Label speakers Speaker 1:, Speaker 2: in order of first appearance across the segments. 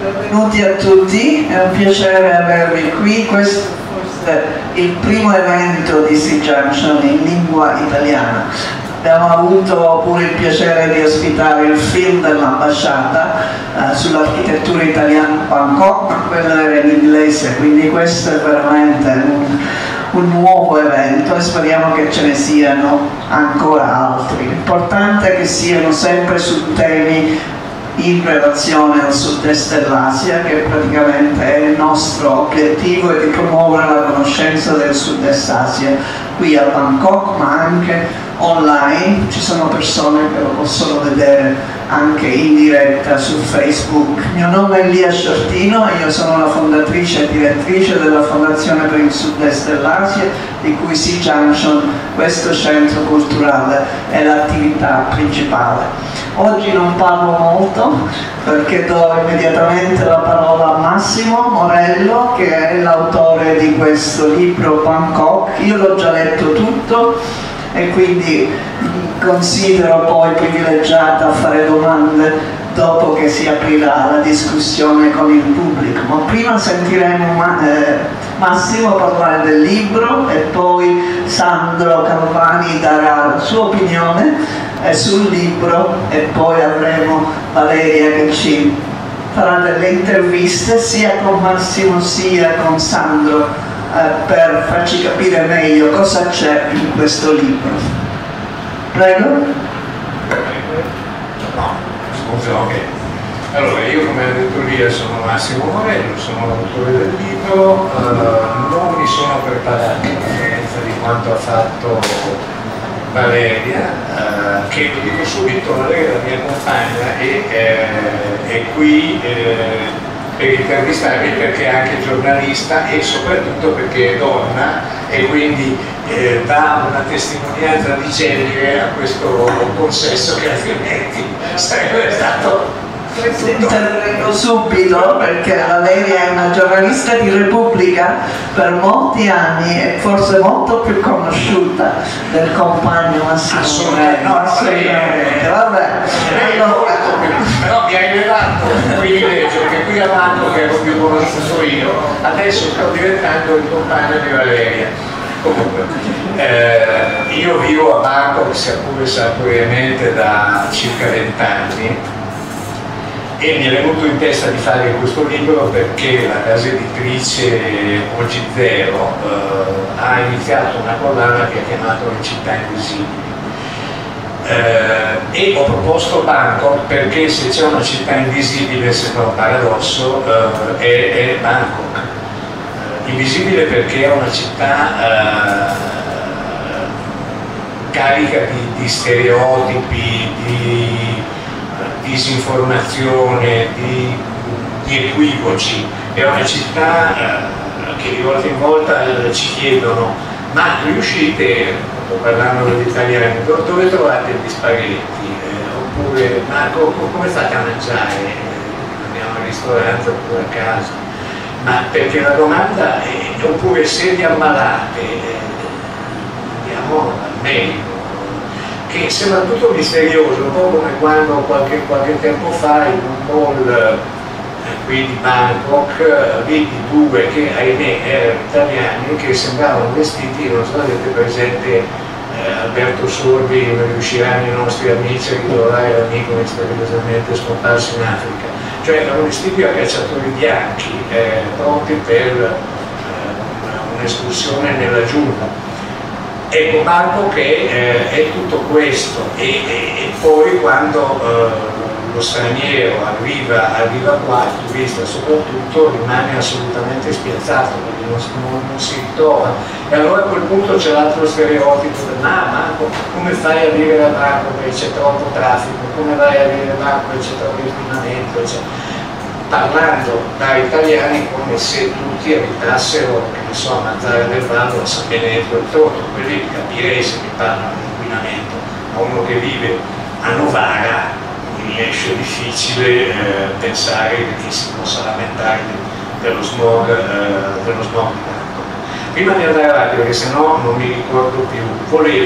Speaker 1: Benvenuti a tutti, è un piacere avervi qui. Questo è il primo evento di Sea Junction in lingua italiana. Abbiamo avuto pure il piacere di ospitare il film dell'ambasciata sull'architettura italiana a Bangkok, ma quello era in inglese, quindi questo è veramente un nuovo evento e speriamo che ce ne siano ancora altri. L'importante è che siano sempre su temi in relazione al sud-est dell'Asia, che praticamente è il nostro obiettivo, è di promuovere la conoscenza del sud-est Asia qui a Bangkok, ma anche online. Ci sono persone che lo possono vedere anche in diretta su Facebook. Il mio nome è Lia Sciortino e io sono la fondatrice e direttrice della Fondazione per il Sud-Est dell'Asia, di cui Sea Junction, questo centro culturale, è l'attività principale. Oggi non parlo molto perché do immediatamente la parola a Massimo Morello, che è l'autore di questo libro Bangkok. Io l'ho già letto tutto e quindi mi considero poi privilegiata a fare domande dopo che si aprirà la discussione con il pubblico. Ma prima sentiremo Massimo parlare del libro e poi Sandro Calvani darà la sua opinione sul libro e poi avremo Valeria che ci farà delle interviste sia con Massimo sia con Sandro per farci capire meglio cosa c'è in questo libro. Prego.
Speaker 2: No, scusa, ok. Allora, io come ha detto Lia sono Massimo Morello, sono l'autore del libro, non mi sono preparato a differenza di quanto ha fatto Valeria, che lo dico subito, Valeria è la mia compagna e è qui per intervistarmi perché è anche giornalista e soprattutto perché è donna e quindi dà una testimonianza di genere a questo consesso che altrimenti sarebbe stato...
Speaker 1: Intervengo subito perché Valeria è una giornalista di Repubblica per molti anni e forse molto più conosciuta del compagno Massimo.
Speaker 2: Assolutamente,
Speaker 1: vabbè.
Speaker 2: Però mi hai rivelato un privilegio che qui a Bangkok ero più conosciuto io, adesso sto diventando il compagno di Valeria. Comunque, io vivo a Bangkok, sia pure saltuariamente, da circa 20 anni. E mi è venuto in testa di fare questo libro perché la casa editrice Oggi Zero ha iniziato una collana che ha chiamato Le città invisibili e ho proposto Bangkok perché se c'è una città invisibile, sembra un paradosso, è Bangkok. Invisibile perché è una città carica di stereotipi, di disinformazione, di equivoci. È una città che di volta in volta ci chiedono: ma riuscite, parlando degli italiani, dove trovate gli spaghetti? Oppure ma come fate a mangiare? Andiamo al ristorante oppure a casa? Ma perché la domanda è: oppure se vi ammalate andiamo al medico? Che sembra tutto misterioso, un po' come quando qualche tempo fa in un mall qui di Bangkok vidi due che ahimè erano italiani che sembravano vestiti, non so se avete presente Alberto Sorbi, riusciranno i nostri amici a ritrovare l'amico misteriosamente scomparso in Africa, cioè erano vestiti da cacciatori bianchi pronti per un'escursione nella giungla. Ecco, Bangkok è tutto questo e poi quando lo straniero arriva qua, il turista soprattutto, rimane assolutamente spiazzato perché non si ritrova. E allora a quel punto c'è l'altro stereotipo ma come fai a vivere a Bangkok perché c'è troppo traffico, come vai a vivere a Bangkok perché c'è troppo inquinamento, parlando da italiani come se tutti abitassero, che ne so, a Mazzara del Vallo, a San Benedetto del Tronto, quelli capirei se mi parlano di inquinamento. A uno che vive a Novara mi esce difficile pensare che si possa lamentare dello smog di Bangkok. Prima di andare avanti, perché sennò non mi ricordo più,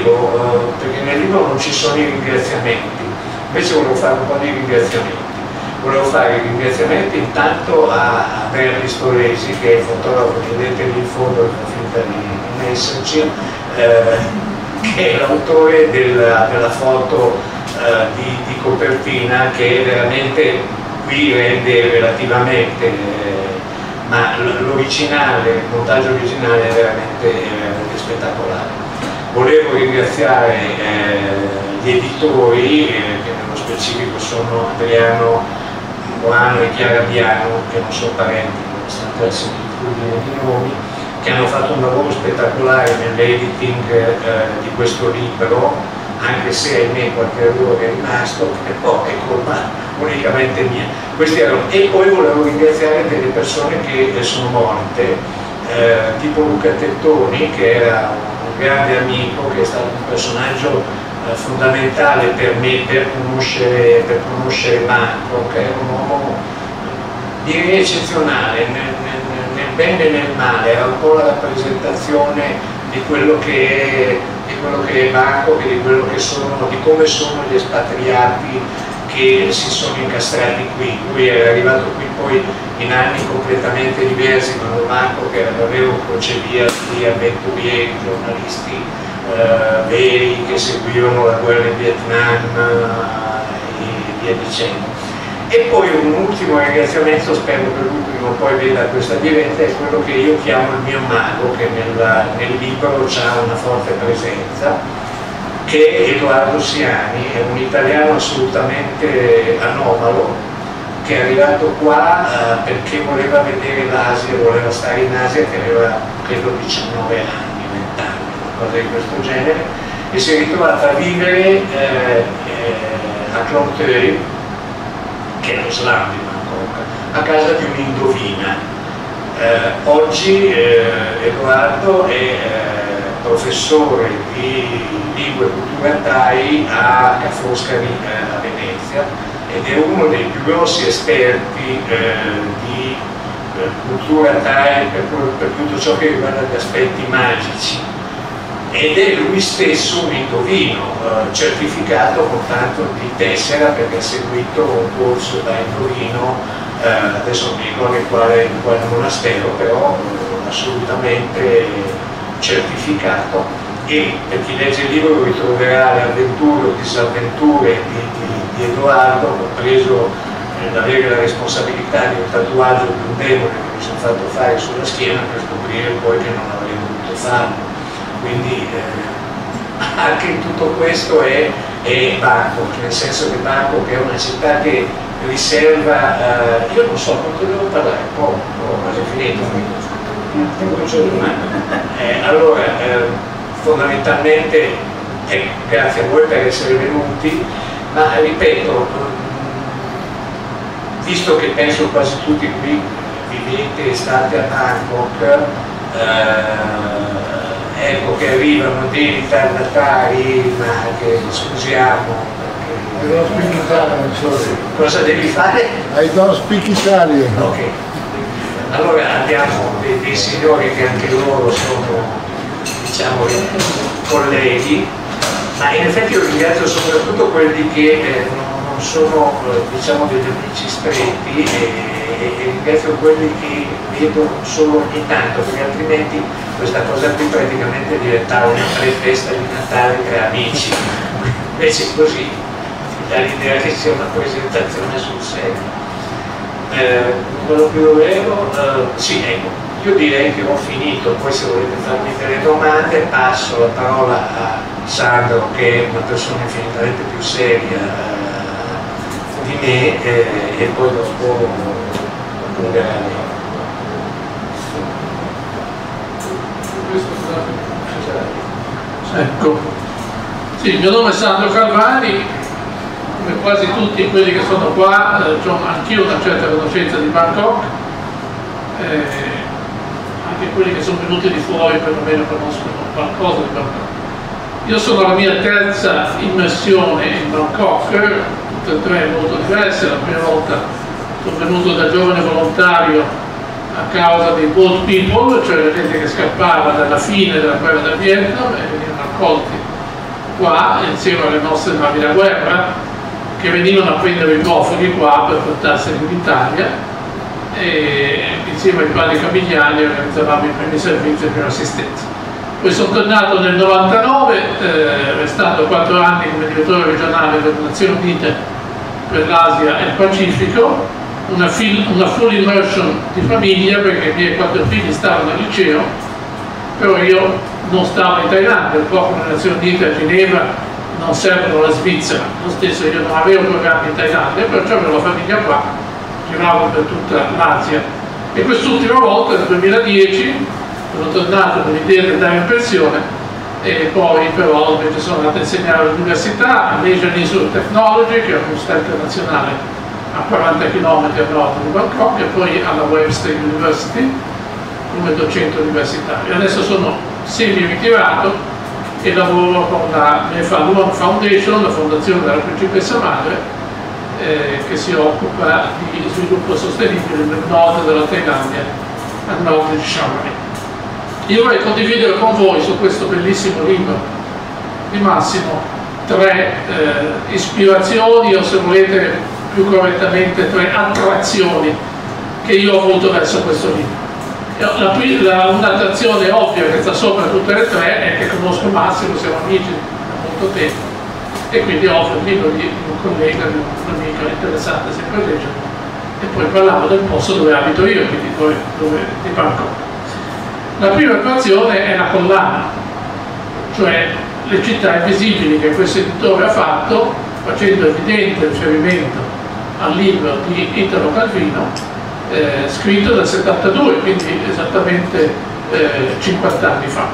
Speaker 2: volevo, perché nel libro non ci sono i ringraziamenti, invece volevo fare un po' di ringraziamenti. Volevo fare i ringraziamenti intanto a Andrea Pistolesi, che è il fotografo che vedete lì in fondo, che fa finta di non esserci, che è l'autore della foto di copertina, che veramente qui rende relativamente, ma l'originale, il montaggio originale è veramente spettacolare. Volevo ringraziare gli editori, che nello specifico sono Adriano Morano e Chiara Biano, che non sono parenti nonostante la similitudine di nomi, che hanno fatto un lavoro spettacolare nell'editing di questo libro, anche se ahimè qualche errore è rimasto, però è colpa unicamente mia. Questi erano. E poi volevo ringraziare delle persone che sono morte, tipo Luca Tettoni, che era un grande amico, che è stato un personaggio fondamentale per me per conoscere Bangkok. È un uomo direi eccezionale nel bene e nel male, era un po' la rappresentazione di quello che è Bangkok e di come sono gli espatriati che si sono incastrati qui. Lui era arrivato qui poi in anni completamente diversi, quando Bangkok era davvero un crocevia di avventurieri, giornalisti veri che seguivano la guerra in Vietnam e via dicendo. E poi un ultimo ringraziamento, spero che lui prima o poi veda questa diretta, è quello che io chiamo il mio mago, che nel libro ha una forte presenza, che è Edoardo Siani, è un italiano assolutamente anomalo, che è arrivato qua perché voleva vedere l'Asia, voleva stare in Asia, che aveva credo 19 anni, 20 anni, cosa di questo genere, e si è ritrovato a vivere a Klong Toei, che è lo slam di Bangkok, a casa di un'indovina. Oggi Edoardo è professore di lingue e cultura Thai a Ca' Foscari a Venezia, ed è uno dei più grossi esperti di cultura Thai per tutto ciò che riguarda gli aspetti magici, ed è lui stesso un indovino certificato con tanto di tessera, perché ha seguito un corso da indovino, adesso non mi ricordo in quale monastero, però assolutamente certificato. E per chi legge il libro ritroverà le avventure o disavventure di Edoardo, compreso l'avere la responsabilità di un tatuaggio di un demone che mi sono fatto fare sulla schiena per scoprire poi che non avrei voluto farlo. Quindi anche in tutto questo è Bangkok, nel senso che Bangkok è una città che riserva, io non so quanto devo parlare, un po' quasi finito, allora fondamentalmente grazie a voi per essere venuti, ma ripeto, visto che penso quasi tutti qui vivete e state a Bangkok, ecco che arrivano dei ritardatari, ma che scusiamo. Cosa devi fare?
Speaker 3: I don't speak Italian.
Speaker 2: Ok. Allora abbiamo dei signori che anche loro sono, diciamo, colleghi, ma in effetti io ringrazio soprattutto quelli che non sono, diciamo, degli amici stretti, e ringrazio quelli che vedo solo ogni tanto, perché altrimenti questa cosa qui praticamente diventava una pre-festa di Natale tra amici. Invece così dà l'idea che sia una presentazione sul serio. Quello che volevo, sì, ecco, io direi che ho finito, poi se volete farmi delle domande passo la parola a Sandro, che è una persona infinitamente più seria di me, e poi dopo concluderei.
Speaker 4: Ecco, sì, il mio nome è Sandro Calvari, come quasi tutti quelli che sono qua, anch'io ho una certa conoscenza di Bangkok, anche quelli che sono venuti di fuori perlomeno conoscono qualcosa di Bangkok. Io sono alla mia terza immersione in Bangkok, tutte e tre molto diverse. La prima volta sono venuto da giovane volontario a causa dei boat people, cioè la gente che scappava dalla fine della guerra del Vietnam e venivano accolti qua insieme alle nostre navi da guerra, che venivano a prendere i profughi qua per portarseli in Italia, e insieme ai quali Camigliani organizzavamo i primi servizi per assistenza. Poi sono tornato nel 99, restando 4 anni come direttore regionale delle Nazioni Unite per l'Asia e il Pacifico, una full immersion di famiglia, perché i miei 4 figli stavano al liceo, però io non stavo in Thailandia, proprio nelle Nazioni Unite a Ginevra non servono la Svizzera, lo stesso io non avevo programmi in Thailandia, perciò avevo la famiglia qua, giravo per tutta l'Asia. E quest'ultima volta, nel 2010, sono tornato con l'idea di andare in pensione, e poi però invece sono andato a insegnare all'università, all'Asian Institute of Technology, che è un'università internazionale a 40 km a nord di Bangkok, e poi alla Webster University come docente universitario. Adesso sono semi-ritirato e lavoro con la Luan Foundation, la fondazione della principessa madre, che si occupa di sviluppo sostenibile nel nord della Thailandia, a nord di Chiang Mai. Io vorrei condividere con voi su questo bellissimo libro di Massimo 3 ispirazioni, o se volete più correttamente 3 attrazioni che io ho avuto verso questo libro. Un'attrazione ovvia che sta sopra tutte le 3 è che conosco Massimo, siamo amici da molto tempo, e quindi offro il libro di un collega, di un amico interessante sempre a leggere, e poi parlavo del posto dove abito io, quindi di Bangkok. La prima attrazione è la collana, cioè le città invisibili che questo editore ha fatto, facendo evidente riferimento al libro di Italo Calvino, scritto nel 72, quindi esattamente 50 anni fa.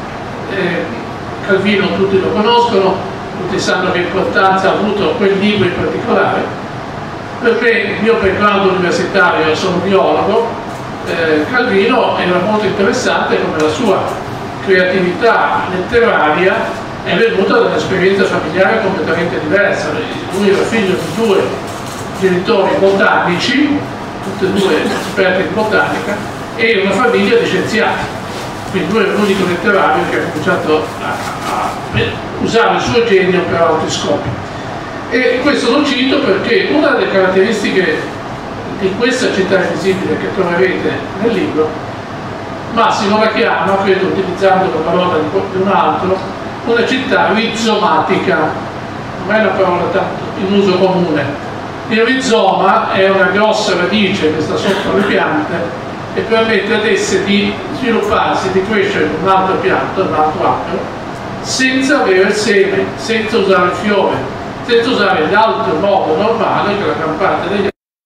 Speaker 4: Calvino tutti lo conoscono, tutti sanno che importanza ha avuto quel libro in particolare. Per me, il mio background universitario, sono biologo, Calvino era molto interessante come la sua creatività letteraria è venuta da un'esperienza familiare completamente diversa. Lui era figlio di 2 genitori botanici, tutti e 2 esperti in botanica, e una famiglia di scienziati, quindi lui era l'unico letterario che ha cominciato a usare il suo genio per altri scopi. E questo lo cito perché una delle caratteristiche di questa città invisibile che troverete nel libro, Massimo la chiama, credo utilizzando la parola di un altro, una città rizomatica. Non è una parola tanto in uso comune. Il rizoma è una grossa radice che sta sotto le piante e permette ad esse di svilupparsi, di crescere in un altro pianto, un altro albero, senza avere il seme, senza usare il fiore, senza usare l'altro modo normale che la gran parte degli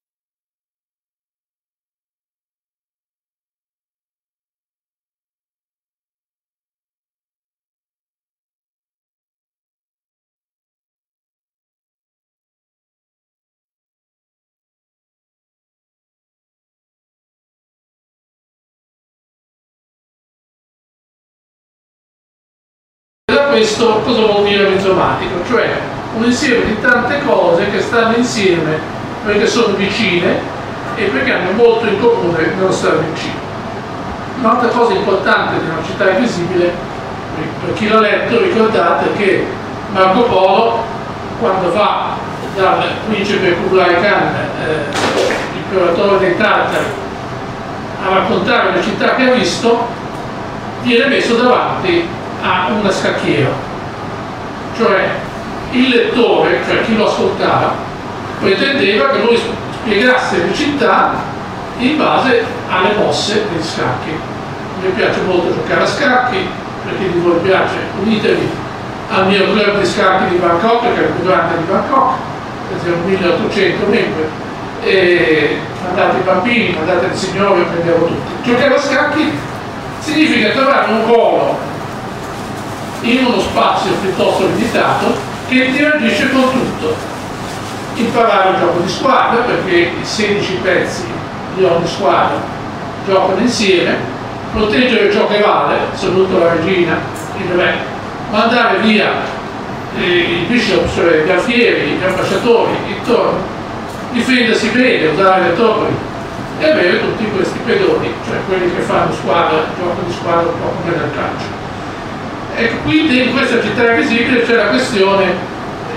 Speaker 4: Questo cosa vuol dire rizomatico? Cioè un insieme di tante cose che stanno insieme perché sono vicine e perché hanno molto in comune nello stare vicino. Un'altra cosa importante di una città invisibile, per chi l'ha letto, ricordate che Marco Polo, quando va dal principe Kublai Khan, l'imperatore dei Tartari, a raccontare le città che ha visto, viene messo davanti a una scacchiera, cioè il lettore, cioè chi lo ascoltava, pretendeva che lui spiegasse le città in base alle mosse degli scacchi. Mi piace molto giocare a scacchi, per chi di voi piace, unitevi al mio club di scacchi di Bangkok, che è il più grande di Bangkok, siamo 1800 membri, e mandate i bambini, mandate i signori, prendiamo tutti. Giocare a scacchi significa trovare un ruolo in uno spazio piuttosto limitato che interagisce con tutto. Imparare il gioco di squadra, perché i 16 pezzi di ogni squadra giocano insieme, proteggere ciò che vale, soprattutto la regina, il re, mandare via i bishop, cioè gli alfieri, gli ambasciatori intorno, difendersi bene, usare le torri e avere tutti questi pedoni, cioè quelli che fanno squadra, gioco di squadra un po' come nel calcio. E quindi in questa città invisibile c'è la questione,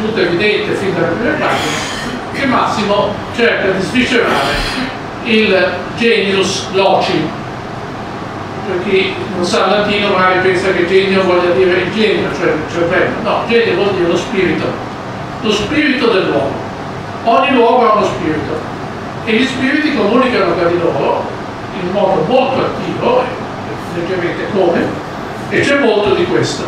Speaker 4: risulta evidente fin dalle prime pagine che Massimo cerca di sviscerare il genius loci. Per chi non sa latino magari pensa che genio voglia dire il genio, cioè il cervello. No, genio vuol dire lo spirito dell'uomo. Ogni luogo ha uno spirito e gli spiriti comunicano tra di loro in modo molto attivo, leggermente come, e c'è molto di questo.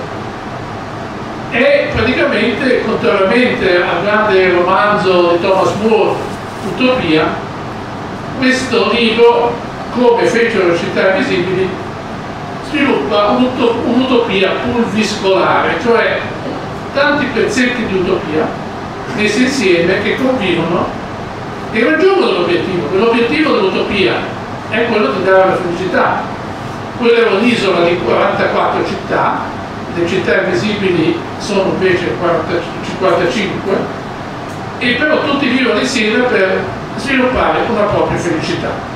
Speaker 4: E praticamente, contrariamente al grande romanzo di Thomas More, Utopia, questo libro, come fecero le città invisibili, sviluppa un'utopia pulviscolare, cioè tanti pezzetti di utopia messi insieme che convivono e raggiungono l'obiettivo. L'obiettivo dell'utopia è quello di dare la felicità. Quella è un'isola di 44 città, le città invisibili sono invece 55, e però tutti vivono insieme per sviluppare una propria felicità.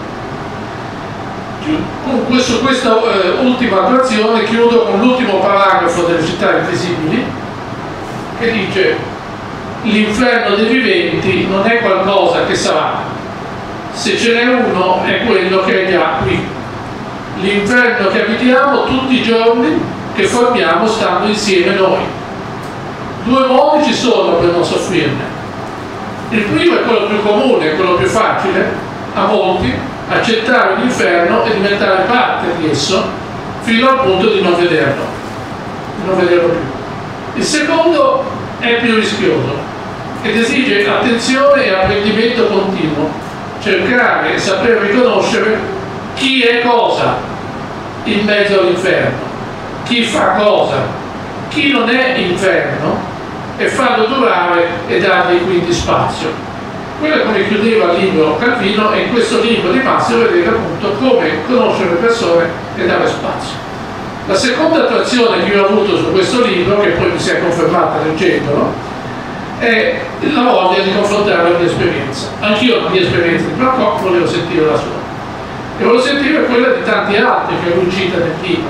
Speaker 4: Con questa ultima attrazione chiudo con l'ultimo paragrafo delle città invisibili, che dice: l'inferno dei viventi non è qualcosa che sarà, se ce n'è uno è quello che è già qui. L'inferno che abitiamo tutti i giorni, che formiamo stando insieme noi. Due modi ci sono per non soffrirne. Il primo è quello più comune, quello più facile a molti: accettare l'inferno e diventare parte di esso fino al punto di non vederlo più. Il secondo è più rischioso ed esige attenzione e apprendimento continuo, cercare e saper riconoscere chi è cosa in mezzo all'inferno, chi fa cosa, chi non è inferno, e farlo durare e dargli quindi spazio. Quello è come chiudeva il libro Calvino, e in questo libro di Massimo vedete appunto come conoscere le persone e dare spazio. La seconda attrazione che io ho avuto su questo libro, che poi mi si è confermata leggendolo, è la voglia di confrontare la mia esperienza. Anch'io la mia esperienza di Bangkok volevo sentire la sua, e volevo sentire quella di tanti altri che lui cita nel libro,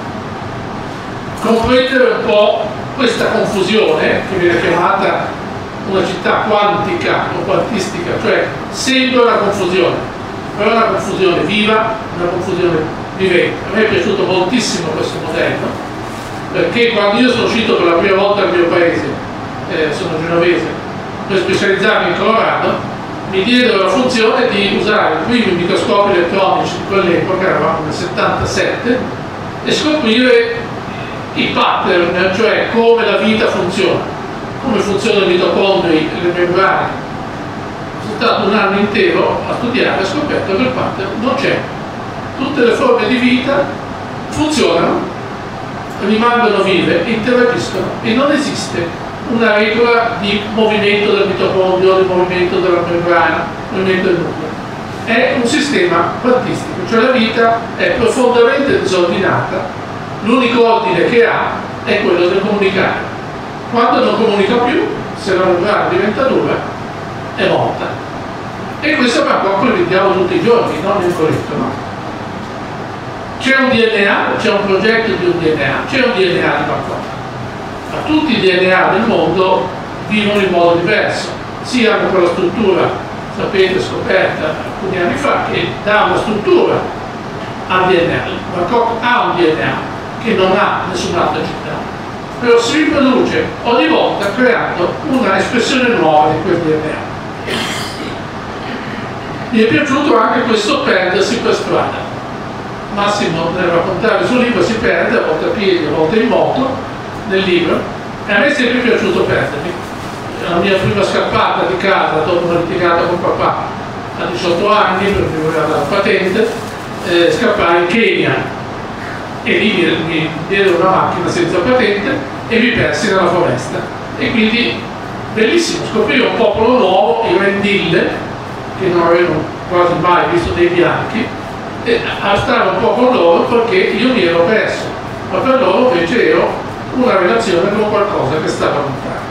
Speaker 4: comprendere un po' questa confusione che viene chiamata una città quantica o quantistica, cioè sembra una confusione, però è una confusione viva, una confusione vivente. A me è piaciuto moltissimo questo modello, perché quando io sono uscito per la prima volta dal mio paese, sono genovese, per specializzarmi in Colorado, mi diedero la funzione di usare i primi microscopi elettronici di quell'epoca, eravamo nel 77, e scoprire i pattern, cioè come la vita funziona, come funzionano i mitocondri e le membrane. Sono stato un anno intero a studiare e ho scoperto che il pattern non c'è. Tutte le forme di vita funzionano, rimangono vive, interagiscono, e non esiste una regola di movimento del mitocondrio, di movimento della membrana, movimento del nucleo. È un sistema quantistico, cioè la vita è profondamente disordinata, l'unico ordine che ha è quello del comunicare. Quando non comunica più, se la membrana diventa dura, è morta. E questo è Bangkok lo vediamo tutti i giorni, non nel corretto, no? C'è un DNA, c'è un progetto di un DNA, c'è un DNA di Bangkok. Ma tutti i DNA del mondo vivono in modo diverso, sia hanno quella struttura, sapete, scoperta alcuni anni fa, che dà una struttura al DNA. Bangkok ha un DNA che non ha nessun'altra città, però si riproduce ogni volta creando una espressione nuova di quel DNA. Mi è piaciuto anche questo perdersi per strada. Massimo, nel raccontare il suo libro, si perde, a volte a piedi, a volte in moto, nel libro, e a me è sempre piaciuto perdermi. La mia prima scappata di casa dopo una litigata con papà a 18 anni, perché mi voleva dare la patente, scappare in Kenya, e lì mi diedero una macchina senza patente e mi persi nella foresta. E quindi bellissimo, scoprire un popolo nuovo, i Rendille, che non avevano quasi mai visto dei bianchi, e a stare un po' con loro, perché io mi ero perso, ma per loro invece ero una relazione con qualcosa che stava lontano.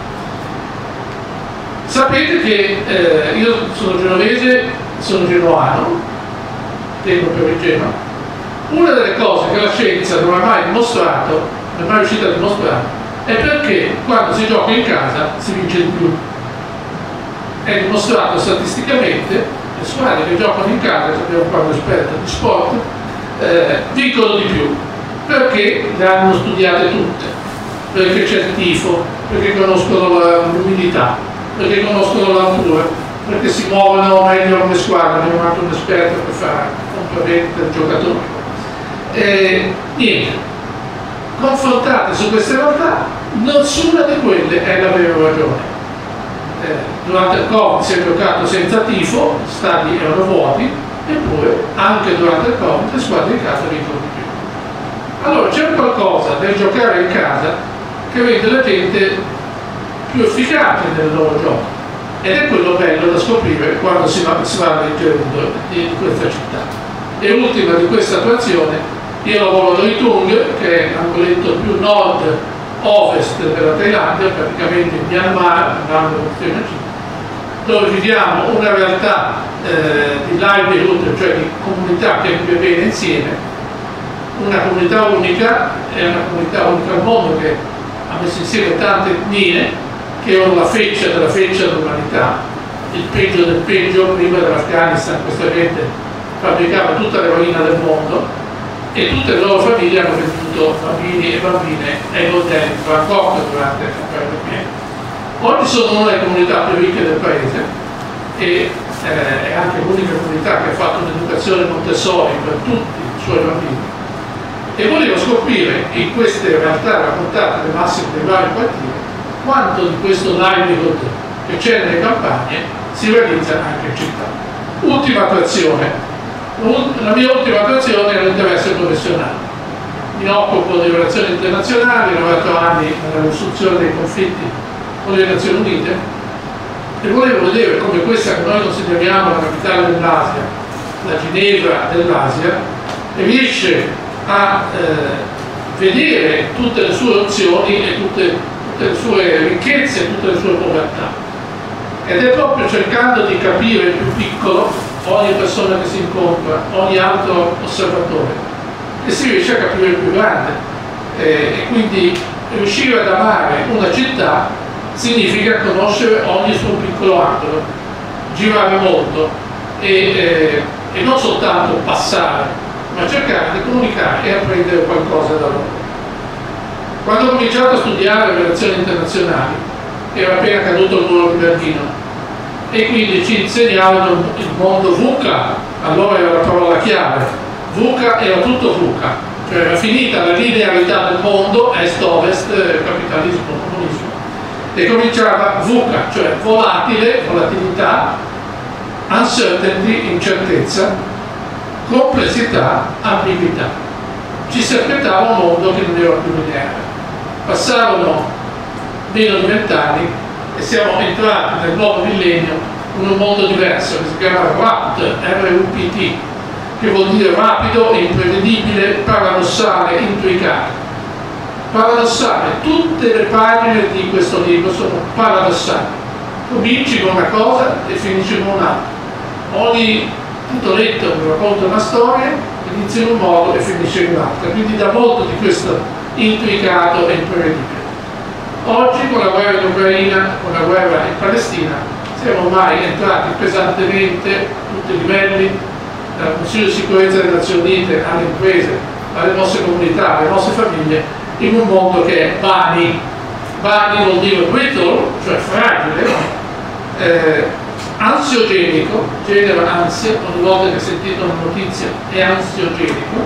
Speaker 4: Sapete che io sono genovese, sono genuano, tengo per il Genoa. Una delle cose che la scienza non ha mai dimostrato, non è mai riuscita a dimostrare, è perché quando si gioca in casa si vince di più. È dimostrato statisticamente, le squadre che giocano in casa, abbiamo qua un esperto di sport, vincono di più, perché le hanno studiate tutte, perché c'è il tifo, perché conoscono l'umidità, perché conoscono l'altura, perché si muovono meglio come squadra. Abbiamo anche un esperto per fare compravendita del giocatore. Niente, confrontate su queste realtà, nessuna di quelle è la vera ragione. Durante il Covid si è giocato senza tifo, stadi erano vuoti, eppure anche durante il Covid le squadre in casa vincono di più. Allora c'è qualcosa nel giocare in casa che rende la gente più efficace nel loro gioco, ed è quello bello da scoprire quando si va nel giro di questa città. E ultima di questa attrazione, io lavoro a Noi Tung, che è l'angoletto più nord-ovest della Thailandia, praticamente in Myanmar, dove viviamo una realtà di livelihood, cioè di comunità che vive bene insieme, una comunità unica, è una comunità unica al mondo che ha messo insieme tante etnie che erano la feccia della feccia dell'umanità, il peggio del peggio. Prima dell'Afghanistan questa gente fabbricava tutta l'eroina del mondo e tutte le loro famiglie hanno venduto bambini e bambine ai modelli di Bangkok durante il campionato pieno. Oggi sono una delle comunità più ricche del paese e è anche l'unica comunità che ha fatto un'educazione Montessori per tutti i suoi bambini, e volevo scoprire in queste realtà raccontate alle massime dei vari quartieri quanto di questo livelihood che c'è nelle campagne si realizza anche in città. Ultima attrazione. La mia ultima attrazione è l'interesse professionale. Mi occupo di relazioni internazionali, ho lavorato anni nella risoluzione dei conflitti con le Nazioni Unite, e volevo vedere come questa che noi consideriamo la capitale dell'Asia, la Ginevra dell'Asia, riesce a vedere tutte le sue opzioni e tutte le sue ricchezze e tutte le sue povertà. Ed è proprio cercando di capire il più piccolo, ogni persona che si incontra, ogni altro osservatore, che si riesce a capire il più grande. E quindi riuscire ad amare una città significa conoscere ogni suo piccolo angolo, girare molto e non soltanto passare, ma cercare di comunicare e apprendere qualcosa da loro. Quando ho cominciato a studiare relazioni internazionali era appena caduto il muro di Berlino e quindi ci insegnavano il mondo VUCA, allora era la parola chiave. VUCA era tutto VUCA, cioè era finita la linearità del mondo, est-ovest, capitalismo, comunismo, e cominciava VUCA, cioè volatile, volatilità, uncertainty, incertezza, complessità, ambiguità. Ci si aspettava un mondo che non era più lineare. Passarono meno di 20 anni e siamo entrati nel nuovo millennio in un mondo diverso che si chiama RAPT, R-U-P-T, che vuol dire rapido, imprevedibile, paradossale, intricato. Paradossale, tutte le pagine di questo libro sono paradossali. Cominci con una cosa e finisci con un'altra. Ogni titoletto mi racconta una storia, inizia in un modo e finisce in un altro. Quindi dà molto di questo intricato e imprevedibile. Oggi con la guerra in Ucraina, con la guerra in Palestina, siamo ormai entrati pesantemente a tutti i livelli, dal Consiglio di Sicurezza delle Nazioni Unite alle imprese, alle nostre comunità, alle nostre famiglie, in un mondo che è bani. Bani vuol dire brittle, cioè fragile, ansiogenico, genera ansia, ogni volta che sentite una notizia è ansiogenico,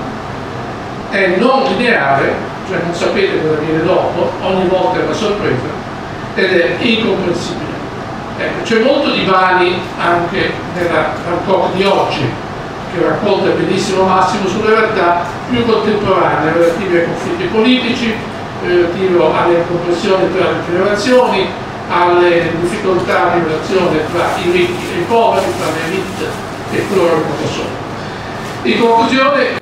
Speaker 4: è non lineare, cioè non sapete cosa viene dopo, ogni volta è una sorpresa, ed è incomprensibile. Ecco, c'è molto di Bani anche nella Bangkok di oggi, che racconta benissimo Massimo sulle realtà più contemporanee relative ai conflitti politici, relative alle incompressioni tra le generazioni, alle difficoltà di relazione tra i ricchi e i poveri, tra le elite e coloro che non sono. In conclusione,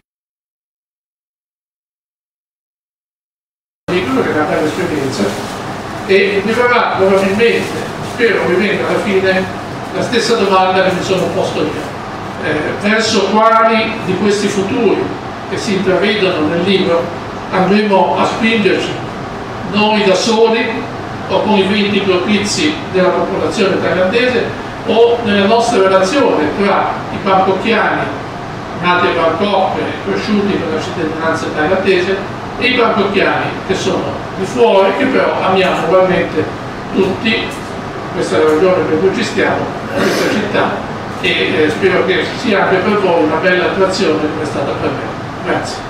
Speaker 4: dico che è una bella esperienza e mi verrà probabilmente, spero ovviamente alla fine, la stessa domanda che mi sono posto io. Verso quali di questi futuri che si intravedono nel libro andremo a spingerci noi da soli o con i venti propizi della popolazione thailandese o nelle nostre relazioni tra i bangkokkiani nati a Bangkok e cresciuti con la cittadinanza thailandese e i bangkokkiani che sono di fuori, che però amiamo ugualmente tutti. Questa è la ragione per cui ci stiamo in questa città e spero che sia anche per voi una bella attrazione come è stata per me. Grazie.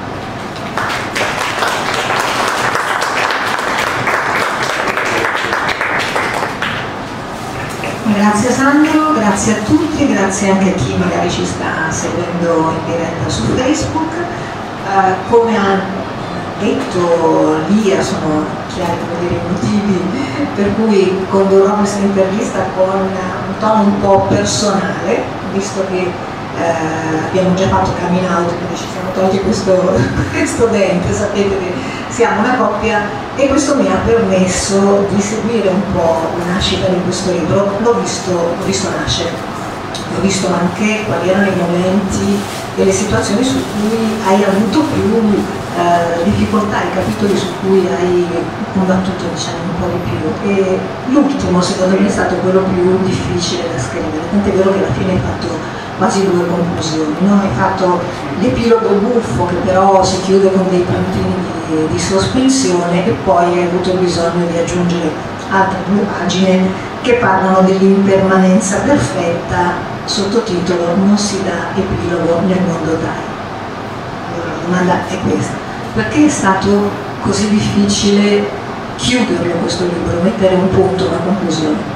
Speaker 5: Grazie Sandro, grazie a tutti, grazie anche a chi magari ci sta seguendo in diretta su Facebook. Come ha detto Lia, sono chiari i motivi per cui condurrò questa intervista con un tono un po' personale, visto che abbiamo già fatto coming out, quindi ci siamo tolti questo dente, sapete che siamo una coppia, e questo mi ha permesso di seguire un po' la nascita di questo libro. L'ho visto nascere, ho visto anche quali erano i momenti e le situazioni su cui hai avuto più difficoltà, i capitoli su cui hai combattuto, diciamo, un po' di più, e l'ultimo secondo me è stato quello più difficile da scrivere, tant'è vero che alla fine hai fatto quasi 2 conclusioni, no? Hai fatto l'epilogo buffo che però si chiude con dei puntini di sospensione, e poi hai avuto bisogno di aggiungere altre 2 pagine che parlano dell'impermanenza perfetta, sottotitolo "Non si dà epilogo nel mondo Thai". Allora la domanda è questa: perché è stato così difficile chiuderlo questo libro, mettere un punto, una conclusione?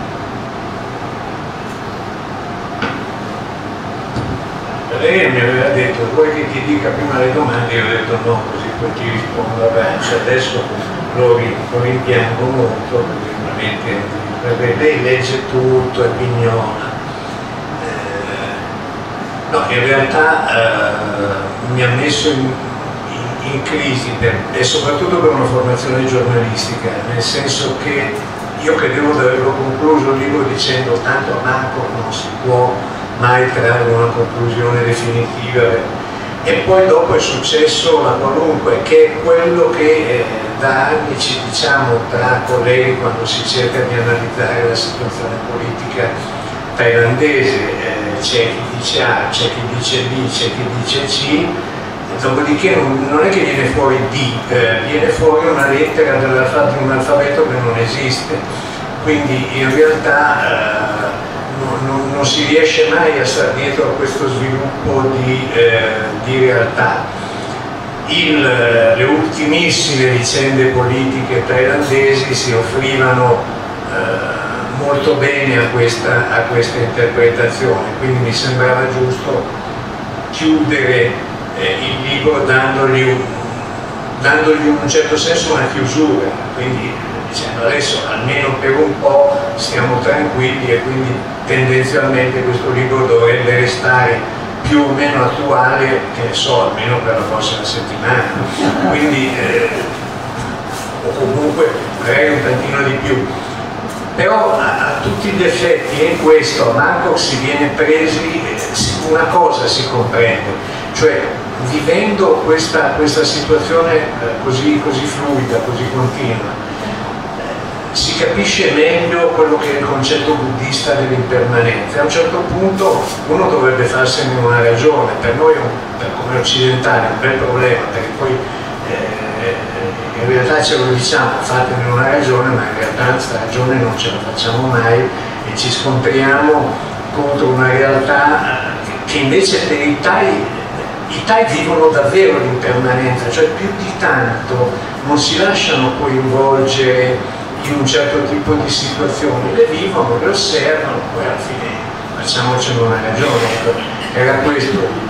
Speaker 2: Lei mi aveva detto: vuoi che ti dica prima le domande? Io ho detto no, così poi ti rispondo a braccia. Adesso lo rimpiango molto, perché lei legge tutto e pignona. No, in realtà mi ha messo in crisi e soprattutto per una formazione giornalistica, nel senso che io credevo di averlo concluso il libro dicendo tanto a Marco non si può mai trarre una conclusione definitiva, e poi dopo è successo la qualunque, che è quello che da anni ci diciamo tra colleghi quando si cerca di analizzare la situazione politica thailandese. C'è chi dice A, c'è chi dice B, c'è chi dice C, dopodiché non è che viene fuori D, viene fuori una lettera di un alfabeto che non esiste, quindi in realtà non si riesce mai a stare dietro a questo sviluppo di realtà. Le ultimissime vicende politiche thailandesi si offrivano molto bene a questa interpretazione, quindi mi sembrava giusto chiudere il libro dandogli in un certo senso una chiusura, quindi dicendo adesso almeno per un po' stiamo tranquilli, e quindi tendenzialmente questo libro dovrebbe restare più o meno attuale, che ne so, almeno per la prossima settimana, quindi o comunque magari un tantino di più. Però a tutti gli effetti, e in questo a Bangkok si viene presi, una cosa si comprende, cioè vivendo questa situazione così fluida, così continua, si capisce meglio quello che è il concetto buddista dell'impermanenza. A un certo punto uno dovrebbe farsene una ragione. Per noi, come occidentali, è un bel problema, perché poi in realtà ce lo diciamo, fatene una ragione, ma in realtà questa ragione non ce la facciamo mai e ci scontriamo contro una realtà che invece per i Thai vivono davvero l'impermanenza, cioè più di tanto non si lasciano coinvolgere in un certo tipo di situazioni, le vivono, le osservano, poi alla fine facciamocene una ragione. Era questo il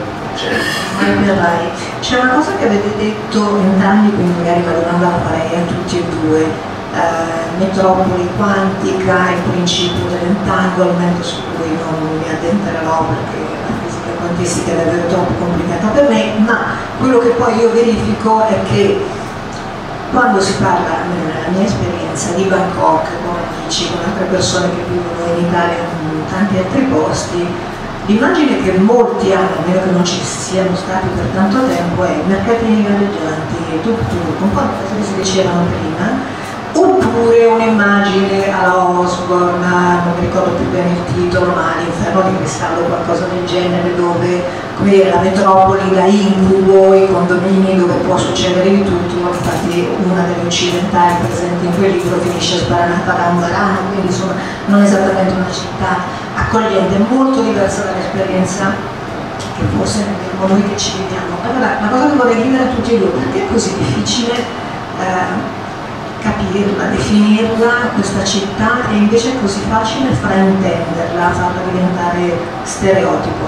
Speaker 5: C'è una cosa che avete detto entrambi, quindi magari la domanda la farei a tutti e due. Metropoli quantica, il principio dell'entanglement, su cui non mi addentrerò perché la fisica quantistica è davvero troppo complicata per me, ma quello che poi io verifico è che quando si parla, nella mia esperienza, di Bangkok con amici, con altre persone che vivono in Italia e in tanti altri posti, L'immagine che molti hanno, a meno che non ci siano stati per tanto tempo, è i mercatini galleggianti, tuk-tuk, un po' le cose che si dicevano prima, oppure un'immagine alla Osborne, non mi ricordo più bene il titolo, ma l'Inferno di Cristallo o qualcosa del genere, dove qui la metropoli da incubo, i condomini dove può succedere di tutto. Infatti una delle occidentali presenti in quel libro finisce sparanata da un varano, quindi insomma non esattamente una città accogliente, molto diversa dall'esperienza che forse abbiamo noi che ci viviamo. Allora, la cosa che vorrei chiedere a tutti e due: perché è così difficile capirla, definirla, questa città, e invece è così facile fraintenderla, farla diventare stereotipo?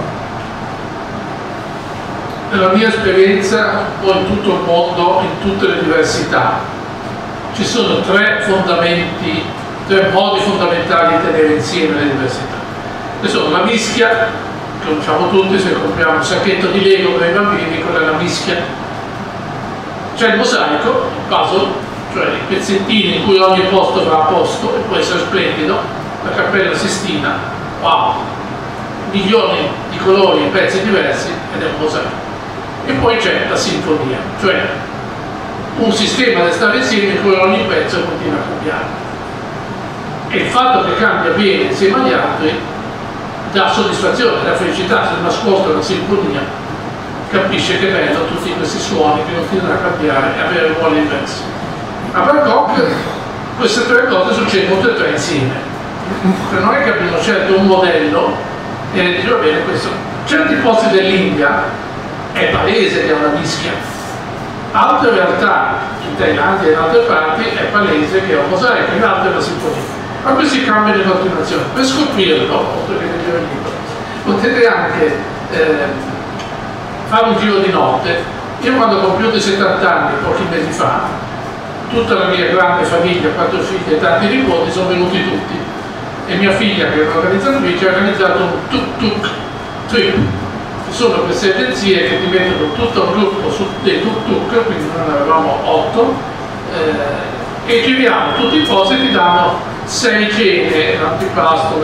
Speaker 4: Nella mia esperienza, o in tutto il mondo, in tutte le diversità, ci sono tre modi fondamentali di tenere insieme le diversità. Che sono la mischia, che conosciamo tutti, se compriamo un sacchetto di Lego per i bambini, quella è la mischia. C'è il mosaico, il puzzle, cioè i pezzettini in cui ogni posto va a posto e può essere splendido, la Cappella Sistina, wow, milioni di colori e pezzi diversi, ed è un mosaico. E poi c'è la sinfonia, cioè un sistema da stare insieme in cui ogni pezzo continua a cambiare. E il fatto che cambia bene insieme agli altri dà soddisfazione, dà felicità. Se uno ascolta una sinfonia capisce che è bello tutti questi suoni che continuano a cambiare e avere ruoli diversi. A Bangkok queste tre cose succedono tutte e tre insieme, cioè non è che abbiamo scelto un modello e dice va bene questo. Certi posti dell'India è palese che è una mischia, altre realtà in Thailandia e in altre parti è palese che è un mosaico, in altre è una sinfonia, ma questi cambiano in continuazione. Per scoprirlo, oltre che leggere il libro, potete anche fare un giro di notte. Io quando ho compiuto i 70 anni, pochi mesi fa, tutta la mia grande famiglia, 4 figli e tanti nipoti, sono venuti tutti, e mia figlia, che è un'organizzatrice, ha organizzato un tuk-tuk trip. Ci sono queste agenzie che ti mettono tutto un gruppo su dei tuk-tuk, quindi noi ne avevamo 8, e giriamo tutti i posti e ti danno 6 cene, l'antipasto,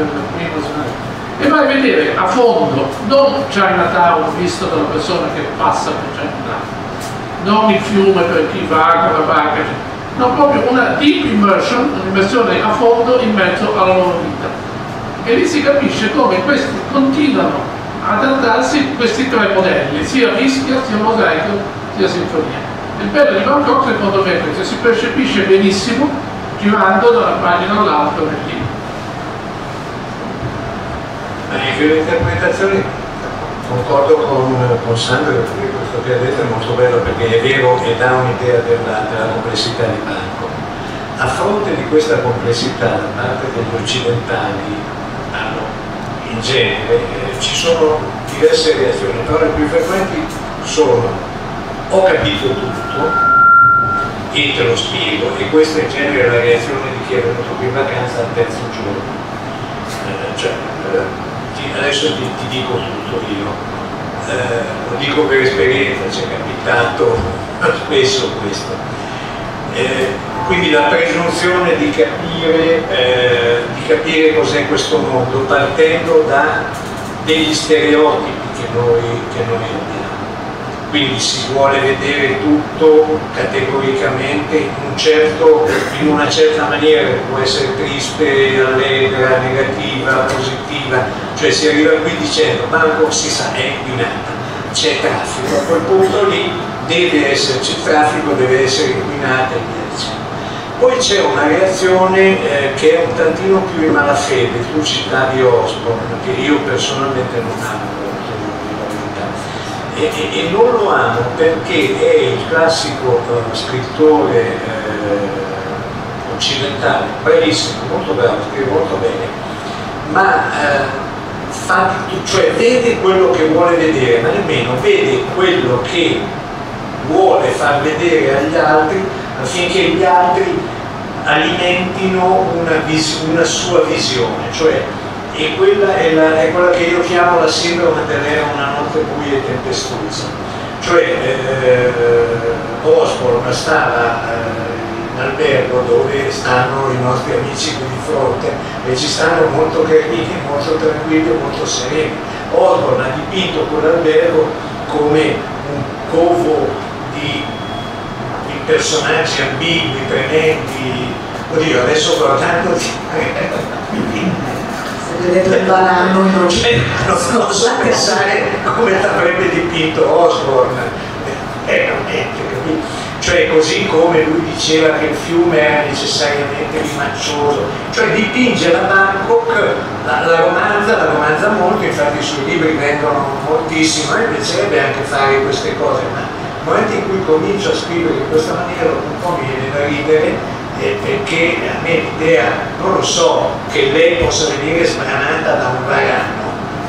Speaker 4: e vai a vedere a fondo, non Chinatown visto dalla persona che passa per Chinatown, non il fiume per chi va con la barca, no, proprio una deep immersion, un'immersione a fondo in mezzo alla loro vita. E lì si capisce come questi continuano ad adattarsi questi tre modelli, sia mischia, sia mosaico, sia sinfonia. Il bello di Bangkok secondo me è questo, si percepisce benissimo girando da una pagina all'altra nel libro.
Speaker 2: In interpretazioni concordo con Sandro, perché questo che ha detto è molto bello, perché è vero e dà un'idea della complessità di Bangkok. A fronte di questa complessità da parte degli occidentali in genere ci sono diverse reazioni, però le più frequenti sono: ho capito tutto e te lo spiego, e questa in genere è la reazione di chi è venuto qui in vacanza al terzo giorno. Adesso ti dico tutto io, lo dico per esperienza, ci è capitato spesso questo. Quindi la presunzione di capire cos'è questo mondo partendo da degli stereotipi che noi abbiamo. Quindi si vuole vedere tutto categoricamente in una certa maniera, che può essere triste, allegra, negativa, positiva, cioè si arriva qui dicendo Bangkok si sa è inquinata, c'è traffico, a quel punto lì deve esserci il traffico, deve essere inquinata e via dicendo. Poi c'è una reazione che è un tantino più in malafede. Tu citavi Osborne, che io personalmente non amo e non lo amo perché è il classico scrittore occidentale, bravissimo, molto bravo, scrive molto bene, ma cioè vede quello che vuole vedere, ma nemmeno vede quello che vuole far vedere agli altri affinché gli altri alimentino una sua visione, cioè e quella è quella che io chiamo la sindrome dell'era una notte buia e tempestosa. Cioè Osborne stava in albergo dove stanno i nostri amici qui di fronte e ci stanno molto carini, molto tranquilli e molto sereni. Osborne ha dipinto quell'albergo come un covo di personaggi ambigui, tremendi. Oddio, adesso guardando
Speaker 5: vedete il baranno
Speaker 2: non so pensare come l'avrebbe dipinto Osborne, veramente, capito? Cioè, così come lui diceva che il fiume era necessariamente rimaccioso, cioè dipinge la Bangkok, la romanza molto, infatti i suoi libri vendono moltissimo, e piacerebbe anche fare queste cose, ma nel momento in cui comincio a scrivere in questa maniera un po' mi viene da ridere, perché a me l'idea, non lo so, che lei possa venire sbranata da un varano,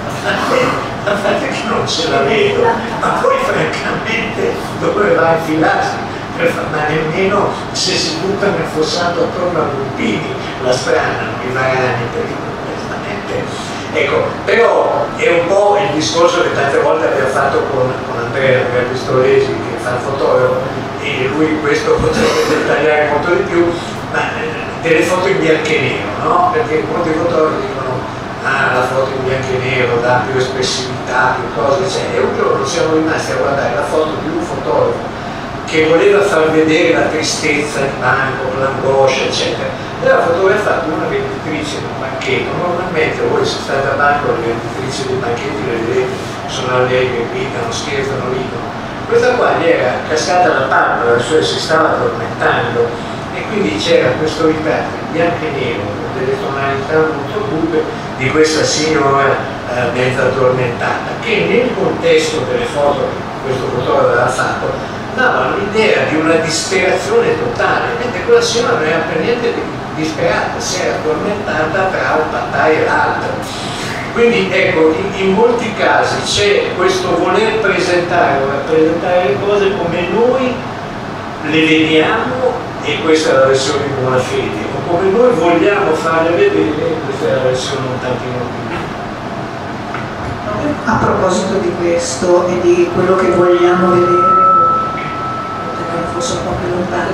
Speaker 2: a parte che non ce la vedo, ma poi francamente dove va a infilarsi? Ma nemmeno se si butta nel fossato attorno a Lupini la stranano i varani, perché onestamente, ecco, però è un po' il discorso che tante volte abbiamo fatto con Andrea Pistolesi, che fa il fotografo, e lui questo potrebbe dettagliare molto di più, ma delle foto in bianco e nero, no? Perché molti fotografi dicono la foto in bianco e nero dà più espressività, più cose, eccetera. E un giorno siamo rimasti a guardare la foto di un fotografo che voleva far vedere la tristezza di Bangkok, l'angoscia, eccetera. E aveva fotografato una venditrice di un banchetto. Normalmente voi se state a Bangkok le venditrici dei banchetti le vedete, sono allegre, gridano, scherzano, ridono. Questa qua gli era cascata la palpebra, cioè si stava addormentando, e quindi c'era questo ritratto in bianco e nero, con delle tonalità molto cupe, di questa signora mezza addormentata, che nel contesto delle foto che questo fotografo aveva fatto dava l'idea di una disperazione totale, mentre quella signora non era per niente disperata, si era addormentata tra un Pattaya e l'altro. Quindi ecco, in molti casi c'è questo voler presentare o rappresentare le cose come noi le vediamo, e questa è la versione in buona fede, o come noi vogliamo farle vedere, e questa è la versione un tantino più.
Speaker 5: A proposito di questo e di quello che vogliamo vedere, forse un po' più lontano,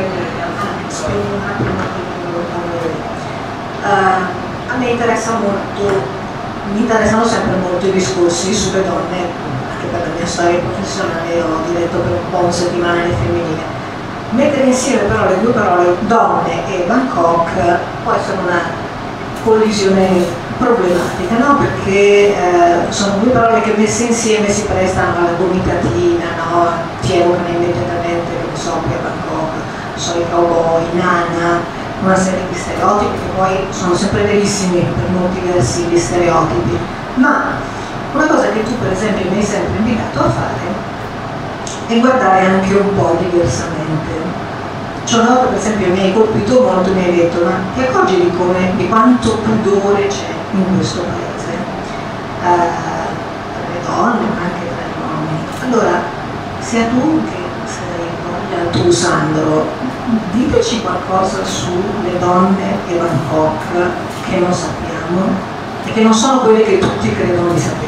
Speaker 5: a me mi interessano sempre molto i discorsi sulle donne, anche per la mia storia professionale ho diretto per un po' un settimanale femminile. Mettere insieme però le due parole donne e Bangkok può essere una collisione problematica, no? Perché sono due parole che messe insieme si prestano alla gomitatina, no? Ti evocano immediatamente, che ne so, che a Bangkok, sono i cowboy, nana, una serie di stereotipi che poi sono sempre verissimi per molti versi gli stereotipi, ma una cosa che tu per esempio mi hai sempre invitato a fare è guardare anche un po' diversamente. C'è una volta per esempio mi hai colpito molto, mi hai detto: ma ti accorgi di quanto pudore c'è in questo paese tra le donne ma anche tra gli uomini? Allora, sia tu che sei voglia tu Sandro, diteci qualcosa sulle donne e Bangkok che non sappiamo e che non sono quelle che tutti credono di sapere.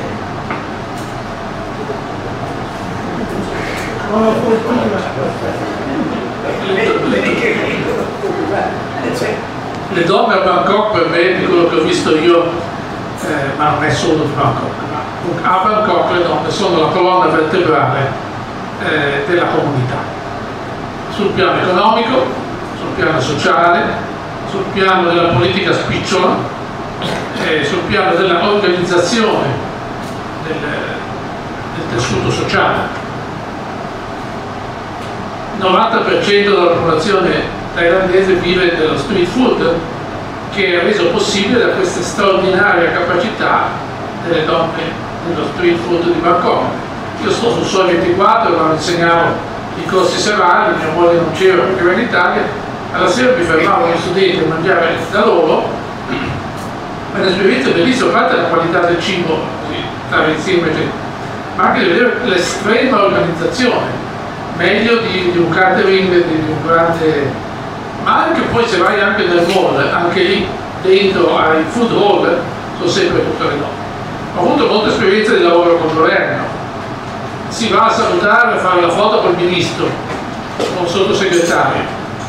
Speaker 4: Le donne a Bangkok, per me, di quello che ho visto io, ma non è solo di Bangkok, ma a Bangkok le donne sono la colonna vertebrale della comunità, sul piano economico, sul piano sociale, sul piano della politica spicciola, sul piano dell'organizzazione del tessuto sociale. Il 90% della popolazione thailandese vive dello street food, che è reso possibile da questa straordinaria capacità delle donne dello street food di Bangkok. Io sto sul Sole 24 quando insegnavo i corsi serali, mia moglie non c'era perché era in Italia, alla sera mi fermavo gli studenti a mangiare da loro, ma l'esperienza è bellissima, a parte la qualità del cibo, stare insieme, ma anche di vedere l'estrema organizzazione, meglio di un catering, di un grande, ma anche poi se vai anche nel mall, anche lì dentro ai food hall sono sempre tutte le donne. Ho avuto molta esperienza di lavoro con il governo, si va a salutare e fare la foto col ministro, con il sottosegretario,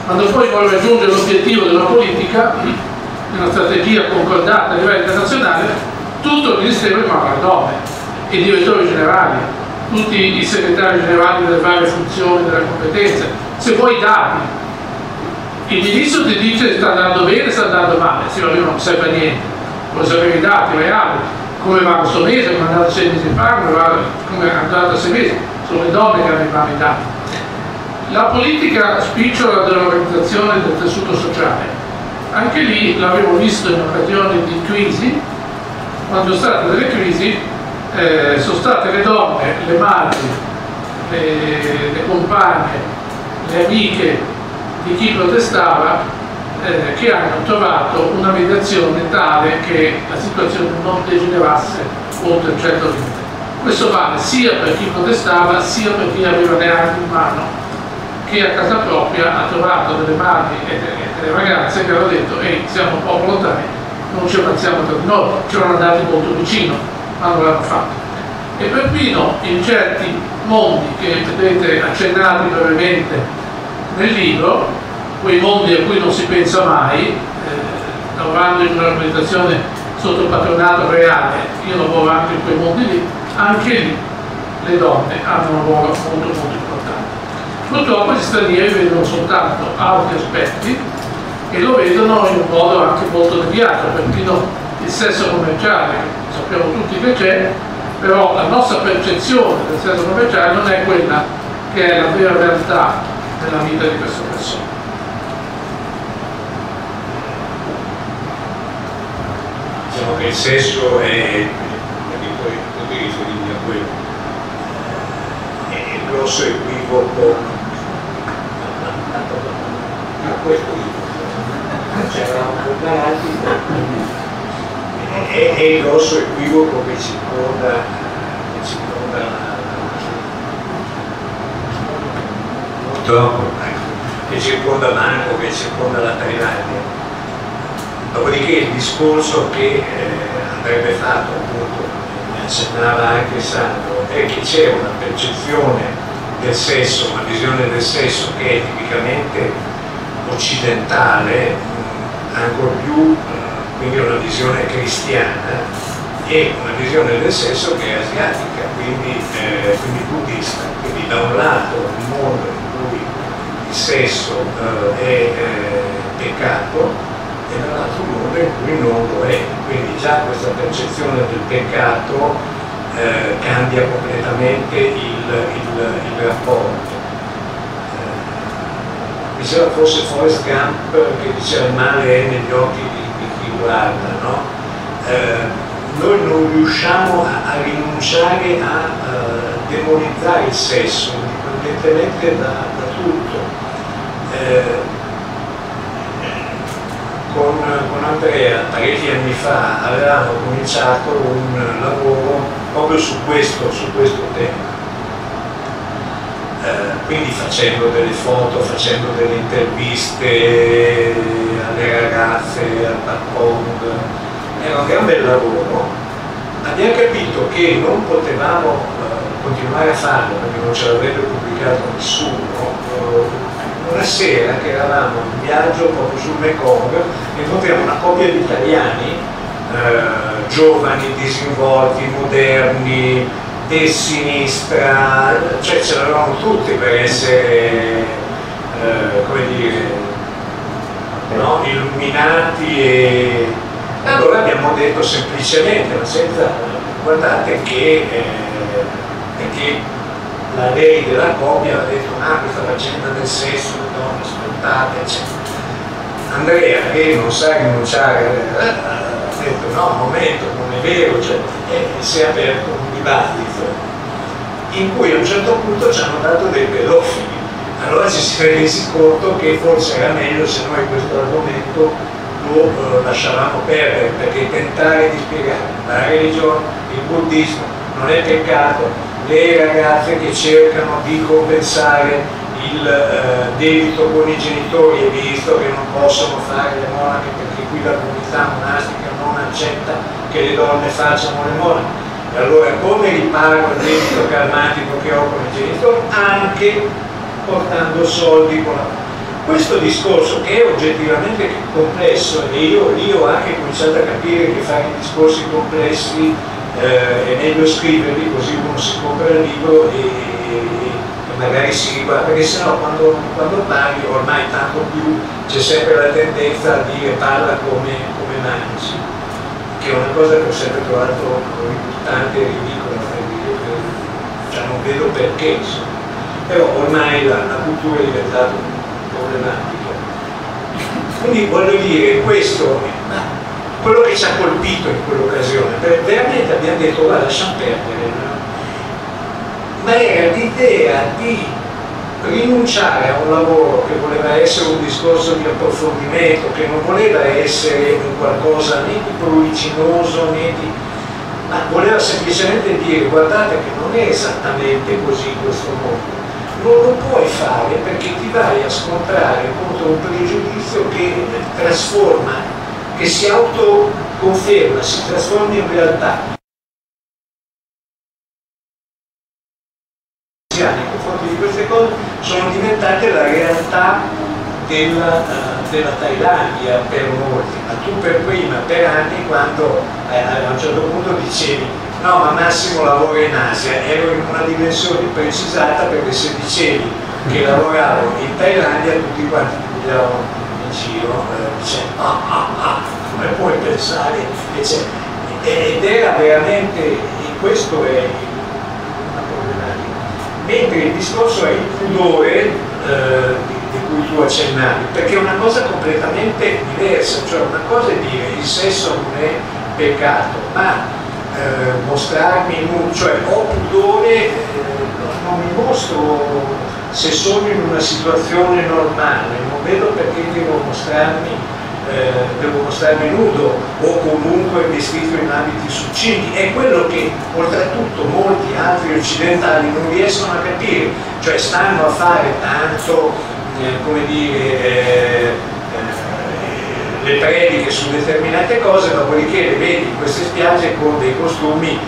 Speaker 4: Quando poi vuole raggiungere l'obiettivo della politica, una strategia concordata a livello internazionale, tutto il Ministero rimane al nome, i direttori generali, tutti i segretari generali delle varie funzioni della competenza. Se vuoi dati, il ministro ti dice sta andando bene, sta andando male, se lui non serve a niente, vuole sapere i dati reali, come va questo mese, come è andato 6 mesi fa, come è andato 6 mesi, sono le donne che hanno i dati. La politica spicciola dell'organizzazione del tessuto sociale, anche lì l'avevo visto in occasioni di crisi, quando sono state delle crisi, sono state le donne, le madri, le compagne, le amiche di chi protestava che hanno trovato una mediazione tale che la situazione non degenerasse oltre un certo limite. Questo vale sia per chi protestava sia per chi aveva le armi in mano, che a casa propria ha trovato delle madri e delle ragazze che hanno detto ehi, siamo un po' lontani, non ci avanziamo tra di noi, ci erano andati molto vicino, ma non l'hanno fatto. E perfino in certi mondi che vedete accennati brevemente nel libro, quei mondi a cui non si pensa mai, lavorando in un'organizzazione sotto patronato reale, io lavoro anche in quei mondi lì, anche lì le donne hanno un ruolo molto molto importante. Purtroppo gli stranieri vedono soltanto altri aspetti e lo vedono in un modo anche molto deviato, perfino il sesso commerciale, sappiamo tutti che c'è, però la nostra percezione del sesso commerciale non è quella che è la vera realtà della vita di queste persone.
Speaker 2: Diciamo che il sesso è, poi ti riferivi a quello, è il grosso equivoco. Questo c'eravamo preparati, è il grosso equivoco che circonda purtroppo, che circonda Marco, che circonda la Thailandia. Dopodiché il discorso che andrebbe fatto, appunto, ne accennava anche Sandro, è che c'è una percezione del sesso, una visione del sesso che è tipicamente occidentale, ancor più quindi una visione cristiana, e una visione del sesso che è asiatica, quindi buddista. Quindi da un lato un mondo in cui il sesso è peccato e dall'altro mondo in cui non lo è. Quindi già questa percezione del peccato cambia completamente il rapporto. Diceva forse Forrest Gump che diceva il male è negli occhi di chi guarda, no? Noi non riusciamo a rinunciare a demonizzare il sesso, indipendentemente da tutto. Con Andrea parecchi anni fa avevamo cominciato un lavoro proprio su questo tema. Quindi facendo delle foto, facendo delle interviste alle ragazze, al background, era un gran bel lavoro. Abbiamo capito che non potevamo continuare a farlo perché non ce l'avrebbe pubblicato nessuno. Una sera che eravamo in viaggio proprio sul Mekong e incontriamo una coppia di italiani giovani, disinvolti, moderni, di sinistra, cioè ce l'avevamo tutti per essere, come dire, no? Illuminati, e allora abbiamo detto semplicemente, ma senza, guardate che perché la lei della coppia ha detto questa faccenda del sesso, le donne sfruttate, eccetera. Andrea, che non sa rinunciare, ha detto no, un momento, non è vero, cioè, si è aperto un dibattito in cui a un certo punto ci hanno dato dei pedofili. Allora ci si è resi conto che forse era meglio se noi questo argomento lo lasciavamo perdere, perché tentare di spiegare la religione, il buddismo non è peccato, le ragazze che cercano di compensare il debito con i genitori e visto che non possono fare le monache perché qui la comunità monastica non accetta che le donne facciano le monache. E allora come ripago il debito karmatico che ho con i genitori? Anche portando soldi con la... Questo discorso, che è oggettivamente complesso, e io lì ho anche cominciato a capire che fare discorsi complessi è meglio scriverli, così uno si compra il libro e magari si riguarda, perché sennò quando parli ormai tanto più c'è sempre la tendenza a dire parla come mangi, che è una cosa che ho sempre trovato ributtante e ridicola, cioè non vedo perché, insomma. Però ormai la cultura è diventata problematica. Quindi voglio dire, questo, quello che ci ha colpito in quell'occasione, veramente abbiamo detto guarda, lasciamo perdere, no? Ma era l'idea di rinunciare a un lavoro che voleva essere un discorso di approfondimento, che non voleva essere un qualcosa né di pruriginoso né di... ma voleva semplicemente dire guardate che non è esattamente così questo mondo. Non lo puoi fare perché ti vai a scontrare contro un pregiudizio che trasforma, che si autoconferma, si trasforma in realtà. Nei confronti di queste cose sono diventate la realtà della Thailandia per molti, ma tu per prima, per anni, quando a un certo punto dicevi no, ma Massimo lavora in Asia, ero in una dimensione precisata, perché se dicevi che lavoravo in Thailandia tutti quanti ti pigliavano in giro, dicendo come puoi pensare che c'è? Ed era veramente, e questo è una problematica, mentre il discorso è il pudore di cui tu accennavi, perché è una cosa completamente diversa, cioè una cosa è dire il sesso non è peccato, ma mostrarmi nudo, cioè ho pudore, non mi mostro se sono in una situazione normale, non vedo perché devo mostrarmi nudo o comunque vestito in abiti succinti. È quello che oltretutto molti altri occidentali non riescono a capire, cioè stanno a fare tanto, come dire, le prediche su determinate cose, dopodiché le vedi in queste spiagge con dei costumi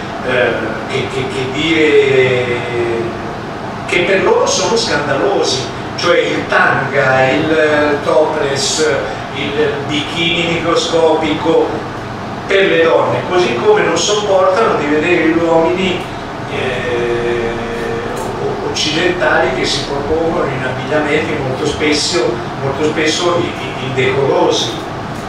Speaker 2: che per loro sono scandalosi, cioè il tanga, il topless, il bikini microscopico per le donne, così come non sopportano di vedere gli uomini occidentali che si propongono in abbigliamenti molto spesso indecorosi.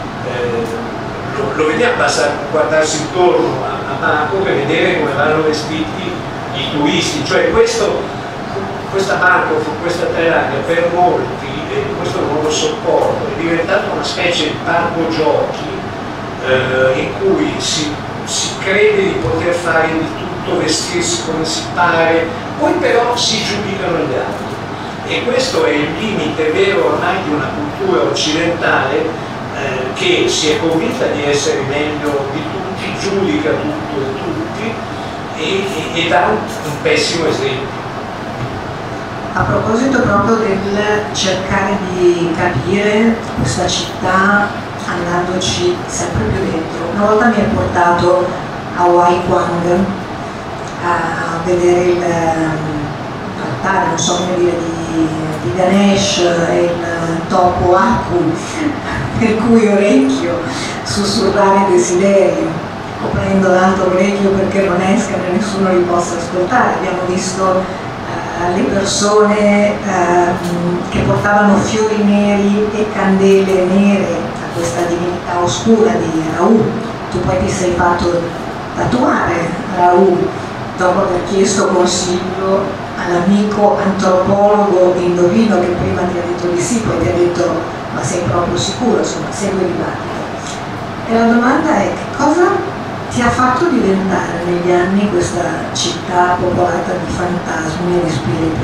Speaker 2: Lo vediamo, basta guardarsi intorno a Bangkok per vedere come vanno vestiti i turisti, cioè questa Bangkok, questa Thailandia per molti, e questo non lo sopporto, è diventata una specie di parco giochi in cui si crede di poter fare di tutto, vestirsi come si pare, poi però si giudicano gli altri, e questo è il limite vero ormai di una cultura occidentale che si è convinta di essere meglio di tutti, giudica tutto e tutti e dà un pessimo esempio.
Speaker 5: A proposito proprio del cercare di capire questa città andandoci sempre più dentro, una volta mi ha portato a Wai Kwang a vedere il altare, non so come dire, di Ganesh e il topo Aku, per cui orecchio sussurrare desideri, coprendo l'altro orecchio perché non escano e nessuno li possa ascoltare. Abbiamo visto le persone che portavano fiori neri e candele nere a questa divinità oscura di Rahu. Tu poi ti sei fatto tatuare Rahu dopo aver chiesto consiglio all'amico antropologo indovino che prima ti ha detto di sì, poi ti ha detto ma sei proprio sicuro, insomma, segui il dibattito. E la domanda è: che cosa ti ha fatto diventare negli anni questa città popolata di fantasmi e di spiriti?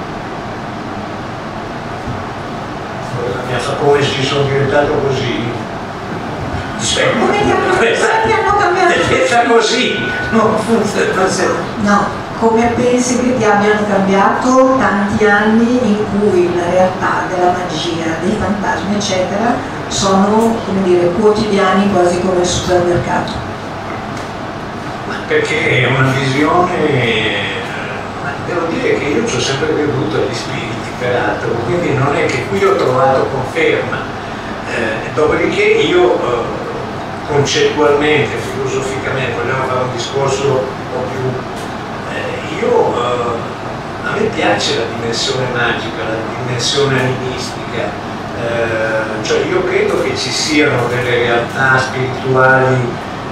Speaker 2: Come ci sono diventato così?
Speaker 5: Come ti hanno cambiato?
Speaker 2: Perché così non funziona.
Speaker 5: No. Come pensi che ti abbiano cambiato tanti anni in cui la realtà della magia, dei fantasmi, eccetera, sono, come dire, quotidiani, quasi come il supermercato?
Speaker 2: Perché è una visione, devo dire che io ci ho sempre creduto agli spiriti, peraltro, quindi non è che qui ho trovato conferma. Dopodiché io concettualmente, filosoficamente, vogliamo fare un discorso un po' più... a me piace la dimensione magica, la dimensione animistica, cioè io credo che ci siano delle realtà spirituali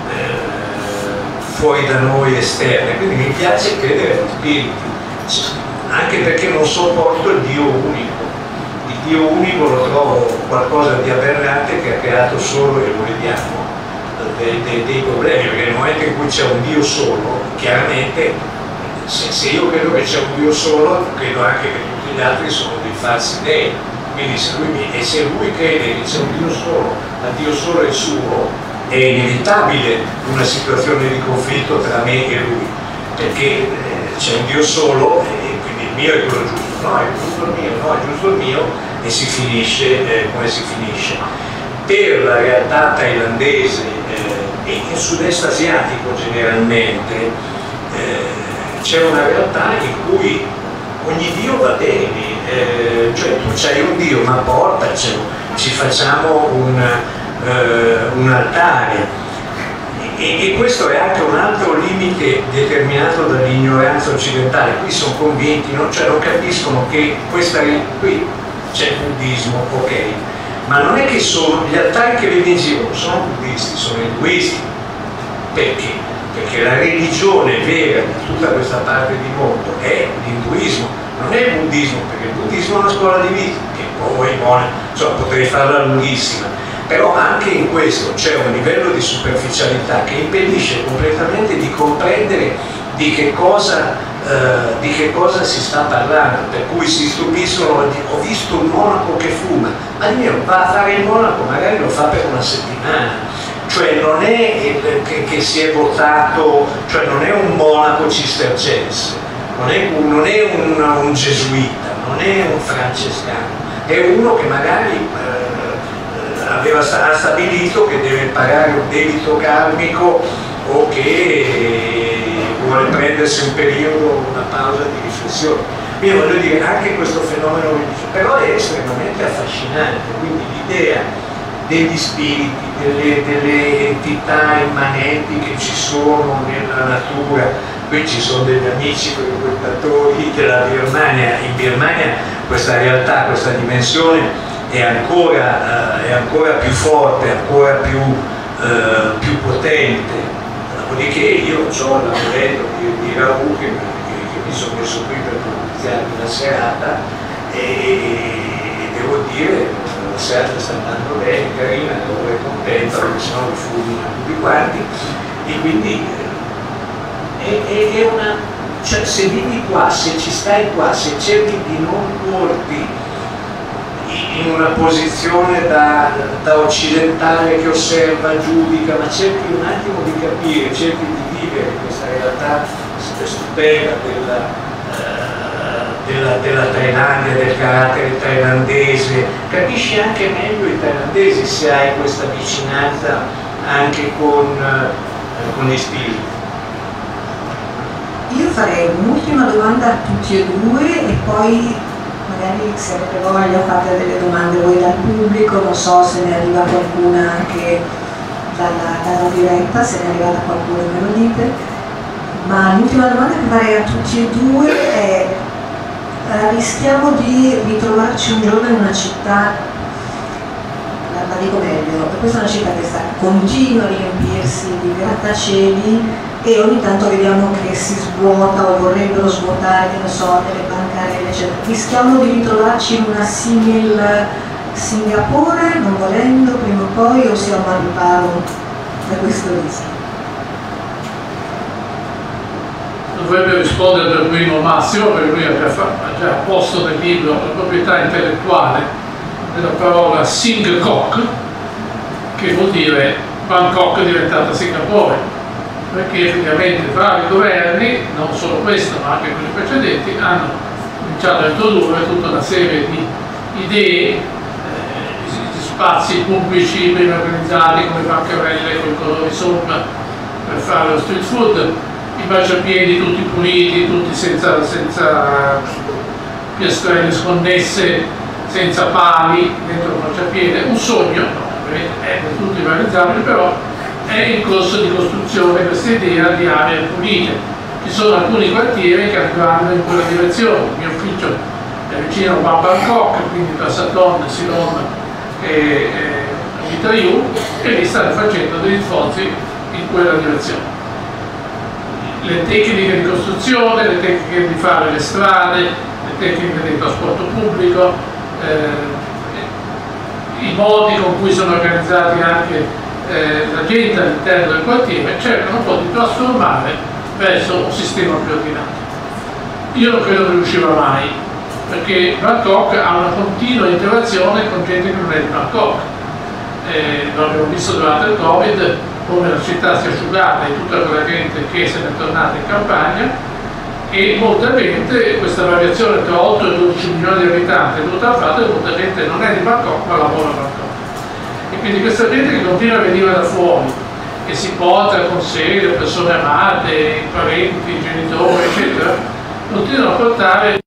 Speaker 2: fuori da noi, esterne, quindi mi piace credere agli spiriti, anche perché non sopporto il Dio unico. Il Dio unico lo trovo qualcosa di aberrante che ha creato solo, e lo vediamo, dei problemi, perché nel momento in cui c'è un Dio solo, chiaramente se io credo che c'è un Dio solo, credo anche che tutti gli altri sono dei falsi dei. Quindi se lui crede che c'è un Dio solo, ma Dio solo è il suo, è inevitabile una situazione di conflitto tra me e lui, perché c'è un Dio solo e quindi il mio è quello giusto, no, è giusto il mio, no, è giusto il mio, e si finisce come si finisce. Per la realtà thailandese e il sud-est asiatico generalmente c'è una realtà in cui ogni Dio va bene, cioè tu c'hai un Dio, ma portacelo, ci facciamo un altare, e questo è anche un altro limite determinato dall'ignoranza occidentale. Qui sono convinti, cioè non capiscono che qui c'è il buddismo, ok, ma non è che sono gli altari che vedi in giro, sono buddisti, sono induisti. Perché? Perché la religione vera di tutta questa parte di mondo è l'induismo, non è il buddismo, perché il buddismo è una scuola di vita, che poi insomma, potrei farla lunghissima, però anche in questo c'è un livello di superficialità che impedisce completamente di comprendere di che cosa si sta parlando, per cui si stupiscono. Ho visto un monaco che fuma, ma Dio va a fare il monaco, magari lo fa per una settimana. Cioè non è che si è votato, cioè non è un monaco cistercense, non è un gesuita, non è un francescano, è uno che magari ha stabilito che deve pagare un debito karmico o che vuole prendersi un periodo, una pausa di riflessione. Quindi voglio dire, anche questo fenomeno però è estremamente affascinante, quindi l'idea degli spiriti, delle entità immanenti che ci sono nella natura. Qui ci sono degli amici frequentatori della Birmania. In Birmania questa realtà, questa dimensione è ancora più forte, ancora più potente. Dopodiché io ho lavorato di Raul che mi sono messo qui per pubbliciarmi la serata, e devo dire la serata sta andando bene, carina, devo essere contenta perché sennò mi fulminano tutti quanti, e quindi è una, cioè se vivi qua, se ci stai qua, se cerchi di non porti in una posizione da occidentale che osserva, giudica, ma cerchi un attimo di capire, cerchi di vivere questa realtà stupenda della Thailandia, del carattere thailandese, capisci anche meglio i thailandesi se hai questa vicinanza anche con gli spiriti.
Speaker 5: Io farei un'ultima domanda a tutti e due, e poi magari se avete voglia fate delle domande voi dal pubblico, non so se ne arriva qualcuna anche dalla diretta, se ne è arrivata qualcuno me lo dite, ma l'ultima domanda che farei a tutti e due è: rischiamo di ritrovarci un giorno in una città, la dico meglio, questa è una città che continua a riempirsi di grattacieli e ogni tanto vediamo che si svuota o vorrebbero svuotare, che ne so, delle bancarelle, eccetera. Rischiamo di ritrovarci in una simil Singapore, non volendo, prima o poi, o siamo al riparo da questo rischio?
Speaker 4: Dovrebbe rispondere per primo Massimo, perché lui ha già posto nel libro la proprietà intellettuale della parola Singkok, che vuol dire Bangkok è diventata Singapore, perché effettivamente vari governi, non solo questo ma anche quelli precedenti, hanno cominciato a introdurre tutta una serie di idee, di spazi pubblici ben organizzati come bancarelle con i colori sopra per fare lo street food, i marciapiedi tutti puliti, tutti senza piastrelle sconnesse senza pali dentro il marciapiede, un sogno, è del tutto irrealizzabile, però è in corso di costruzione questa idea di aree pulite. Ci sono alcuni quartieri che andranno in quella direzione. Il mio ufficio è vicino a Bangkok, quindi tra Saton, Silom e Vitayu, e lì stanno facendo degli sforzi in quella direzione. Le tecniche di costruzione, le tecniche di fare le strade, le tecniche di trasporto pubblico, i modi con cui sono organizzati anche la gente all'interno del quartiere, cercano un po' di trasformare verso un sistema più ordinato. Io non credo che riuscirà mai, perché Bangkok ha una continua interazione con gente che non è di Bangkok. Lo abbiamo visto durante il Covid, come la città si è asciugata e tutta quella gente che se n'è tornata in campagna, e molta gente, questa variazione tra 8 e 12 milioni di abitanti è dovuta al fatto che molta gente non è di Bangkok ma lavora a Bangkok. E quindi questa gente che continua a venire da fuori e si porta con sé le persone amate, i parenti, i genitori, eccetera, continuano a portare.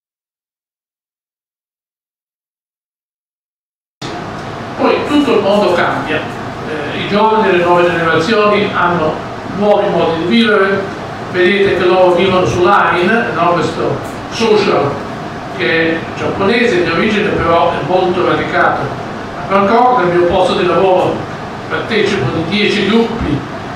Speaker 4: Poi tutto il mondo cambia, i giovani, le nuove generazioni hanno nuovi modi di vivere, vedete che loro vivono su Line, no? Questo social che è giapponese di origine però è molto radicato a Bangkok. Nel mio posto di lavoro partecipo di 10 gruppi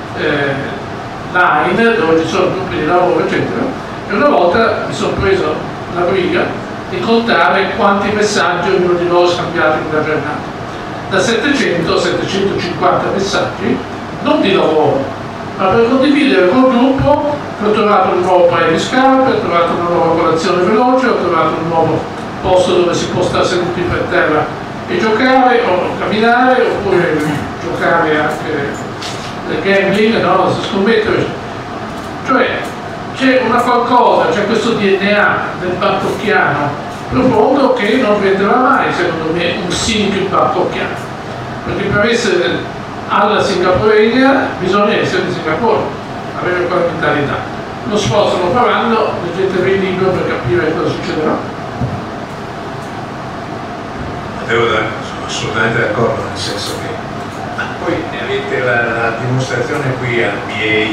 Speaker 4: Line dove ci sono gruppi di lavoro eccetera, e una volta mi sono preso la briga di contare quanti messaggi ognuno di loro ha scambiato in una giornata. Da 700 a 750 messaggi, non di lavoro, ma per condividere col gruppo che ho trovato un nuovo paio di scarpe, ho trovato una nuova colazione veloce, ho trovato un nuovo posto dove si può stare seduti per terra e giocare o camminare, oppure giocare anche del gambling, no? Scommettere. Cioè c'è una qualcosa, c'è questo DNA del bangkocchiano profondo che non venderà mai, secondo me, un sync bangkocchiano, perché per essere alla singaporegna bisogna essere di Singapore, avere quella mentalità. Lo sforzo lo faranno, leggetevi il libro per capire cosa succederà.
Speaker 2: Sono assolutamente d'accordo, nel senso che poi avete la dimostrazione qui al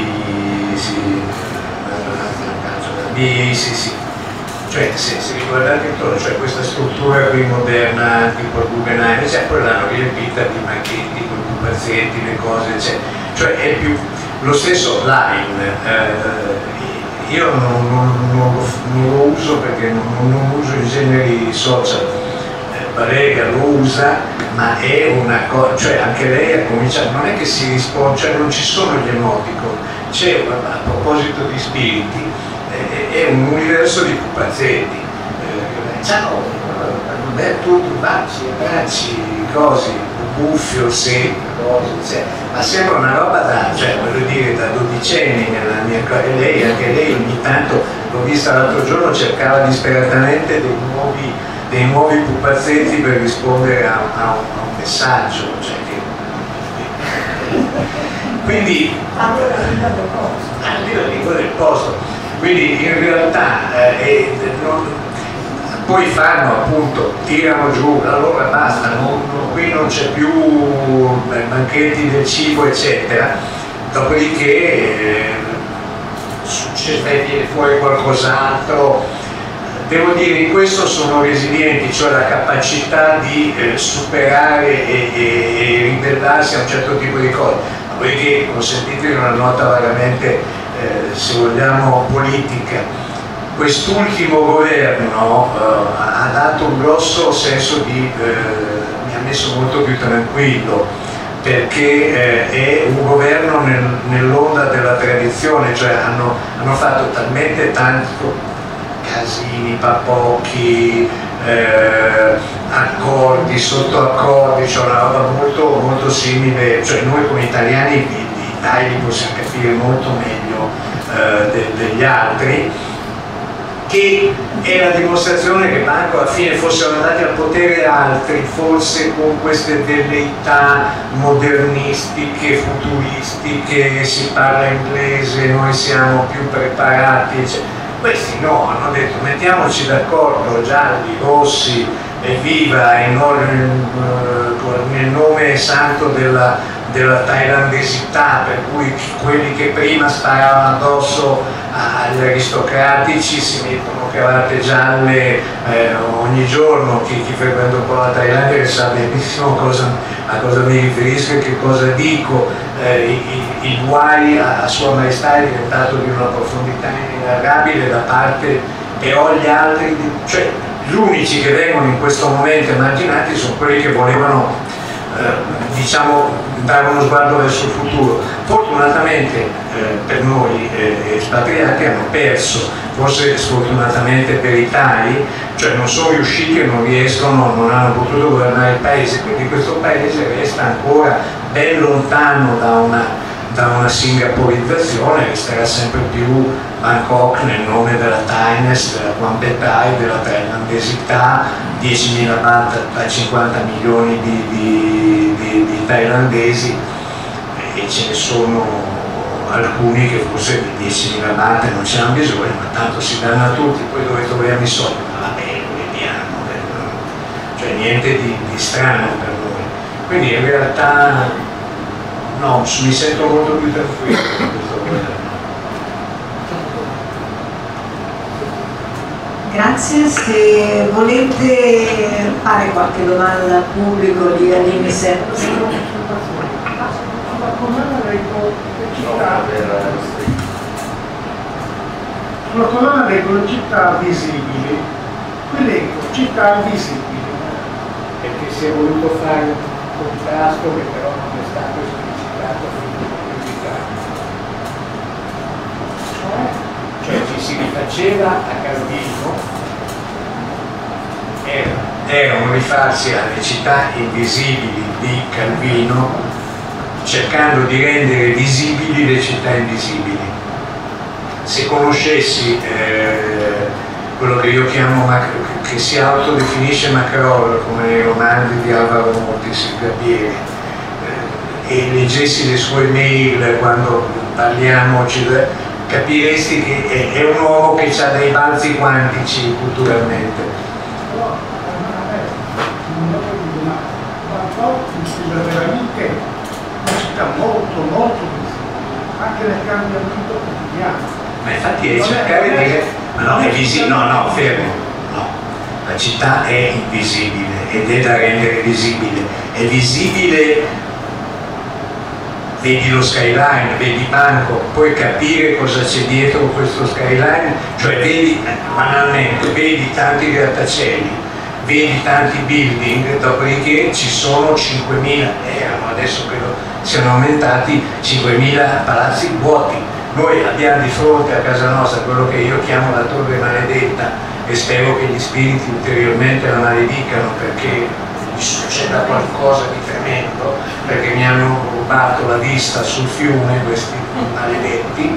Speaker 2: BACC, cioè se riguardate intorno, cioè questa struttura qui moderna tipo il Guggenheim, cioè poi l'hanno riempita di macchetti, con i pupazzetti, le cose, cioè è più lo stesso Line. Io non lo uso perché non uso i generi social, Barega lo usa, ma è una cosa, cioè anche lei ha cominciato, non è che si risponde, cioè non ci sono gli emoticon, c'è, a proposito di spiriti, è un universo di pupazzetti, ciao, tutti baci, cose, buffi, orsetti, cose, ma sembra una roba cioè voglio dire, da dodicenni nella mia cosa, e anche lei ogni tanto, l'ho vista l'altro giorno, cercava disperatamente dei nuovi pupazzetti per rispondere a un messaggio, cioè quindi io dico del posto. Quindi in realtà poi fanno appunto, tirano giù, allora basta, qui non c'è più banchetti del cibo eccetera, dopodiché viene fuori qualcos'altro. Devo dire, in questo sono resilienti, cioè la capacità di superare e ribellarsi a un certo tipo di cose. Dopodiché, consentitemi una nota vagamente se vogliamo politica, quest'ultimo governo ha dato un grosso senso di mi ha messo molto più tranquillo, perché è un governo nell'onda della tradizione, cioè hanno fatto talmente tanto casini, papocchi, accordi, sottoaccordi, cioè una roba molto, molto simile, cioè noi come italiani i tagli possiamo capire molto meglio degli altri, che è la dimostrazione che manco alla fine fossero andati al potere altri, forse con queste velleità modernistiche, futuristiche, si parla inglese, noi siamo più preparati, Questi no, hanno detto mettiamoci d'accordo, gialli, rossi, evviva, nel nome santo della thailandesità, per cui quelli che prima sparavano addosso agli aristocratici si mettono cravatte gialle ogni giorno. Chi frequenta un po' la Thailandia sa benissimo a cosa mi riferisco e che cosa dico. Il guai a Sua Maestà è diventato di una profondità inenarrabile da parte, però gli altri, cioè gli unici che vengono in questo momento emarginati sono quelli che volevano diciamo dare uno sguardo verso il futuro. Fortunatamente per noi espatriati hanno perso, forse sfortunatamente per i Thai, cioè non sono riusciti e non riescono, non hanno potuto governare il paese, quindi questo paese resta ancora ben lontano da una singaporizzazione, resterà sempre più Bangkok nel nome della Thainess, della Quampetai, della thailandesità, 10.000 baht a 50 milioni di thailandesi, e ce ne sono alcuni che forse di 10.000 baht non ce n'hanno bisogno, ma tanto si danno a tutti, poi dove troviamo i soldi? Ma vabbè, lo vediamo, cioè niente di strano per noi. Quindi in realtà no, mi sento molto più tranquillo in questo momento.
Speaker 5: Grazie, se volete fare qualche domanda al pubblico, ditemi sempre.
Speaker 6: Sulla colonna leggo città visibili, qui leggo città invisibili.
Speaker 2: Perché si è voluto fare un contrasto che però non è stato esplicitato fino a più. Cioè ci si rifaceva a Calvino, era un rifarsi alle città invisibili di Calvino, cercando di rendere visibili le città invisibili. Se conoscessi quello che io chiamo, che si autodefinisce Macrollo, come nei romanzi di Alvaro Mortis, il Gabieri, e leggessi le sue mail quando parliamo, capiresti che è un uomo che ha dei balzi quantici culturalmente.
Speaker 6: Però è veramente una città molto visibile, anche nel cambiamento quotidiano.
Speaker 2: Ma infatti è cercare di dire, ma no, è visibile, no, fermo, no, la città è invisibile ed è da rendere visibile, è visibile. Vedi lo skyline, vedi Bangkok, puoi capire cosa c'è dietro questo skyline, cioè vedi, banalmente, vedi tanti grattacieli, vedi tanti building, dopodiché ci sono 5.000, adesso credo siano aumentati, 5.000 palazzi vuoti. Noi abbiamo di fronte a casa nostra quello che io chiamo la torre maledetta, e spero che gli spiriti ulteriormente la maledicano perché mi succeda qualcosa di tremendo, perché mi hanno rubato la vista sul fiume questi maledetti,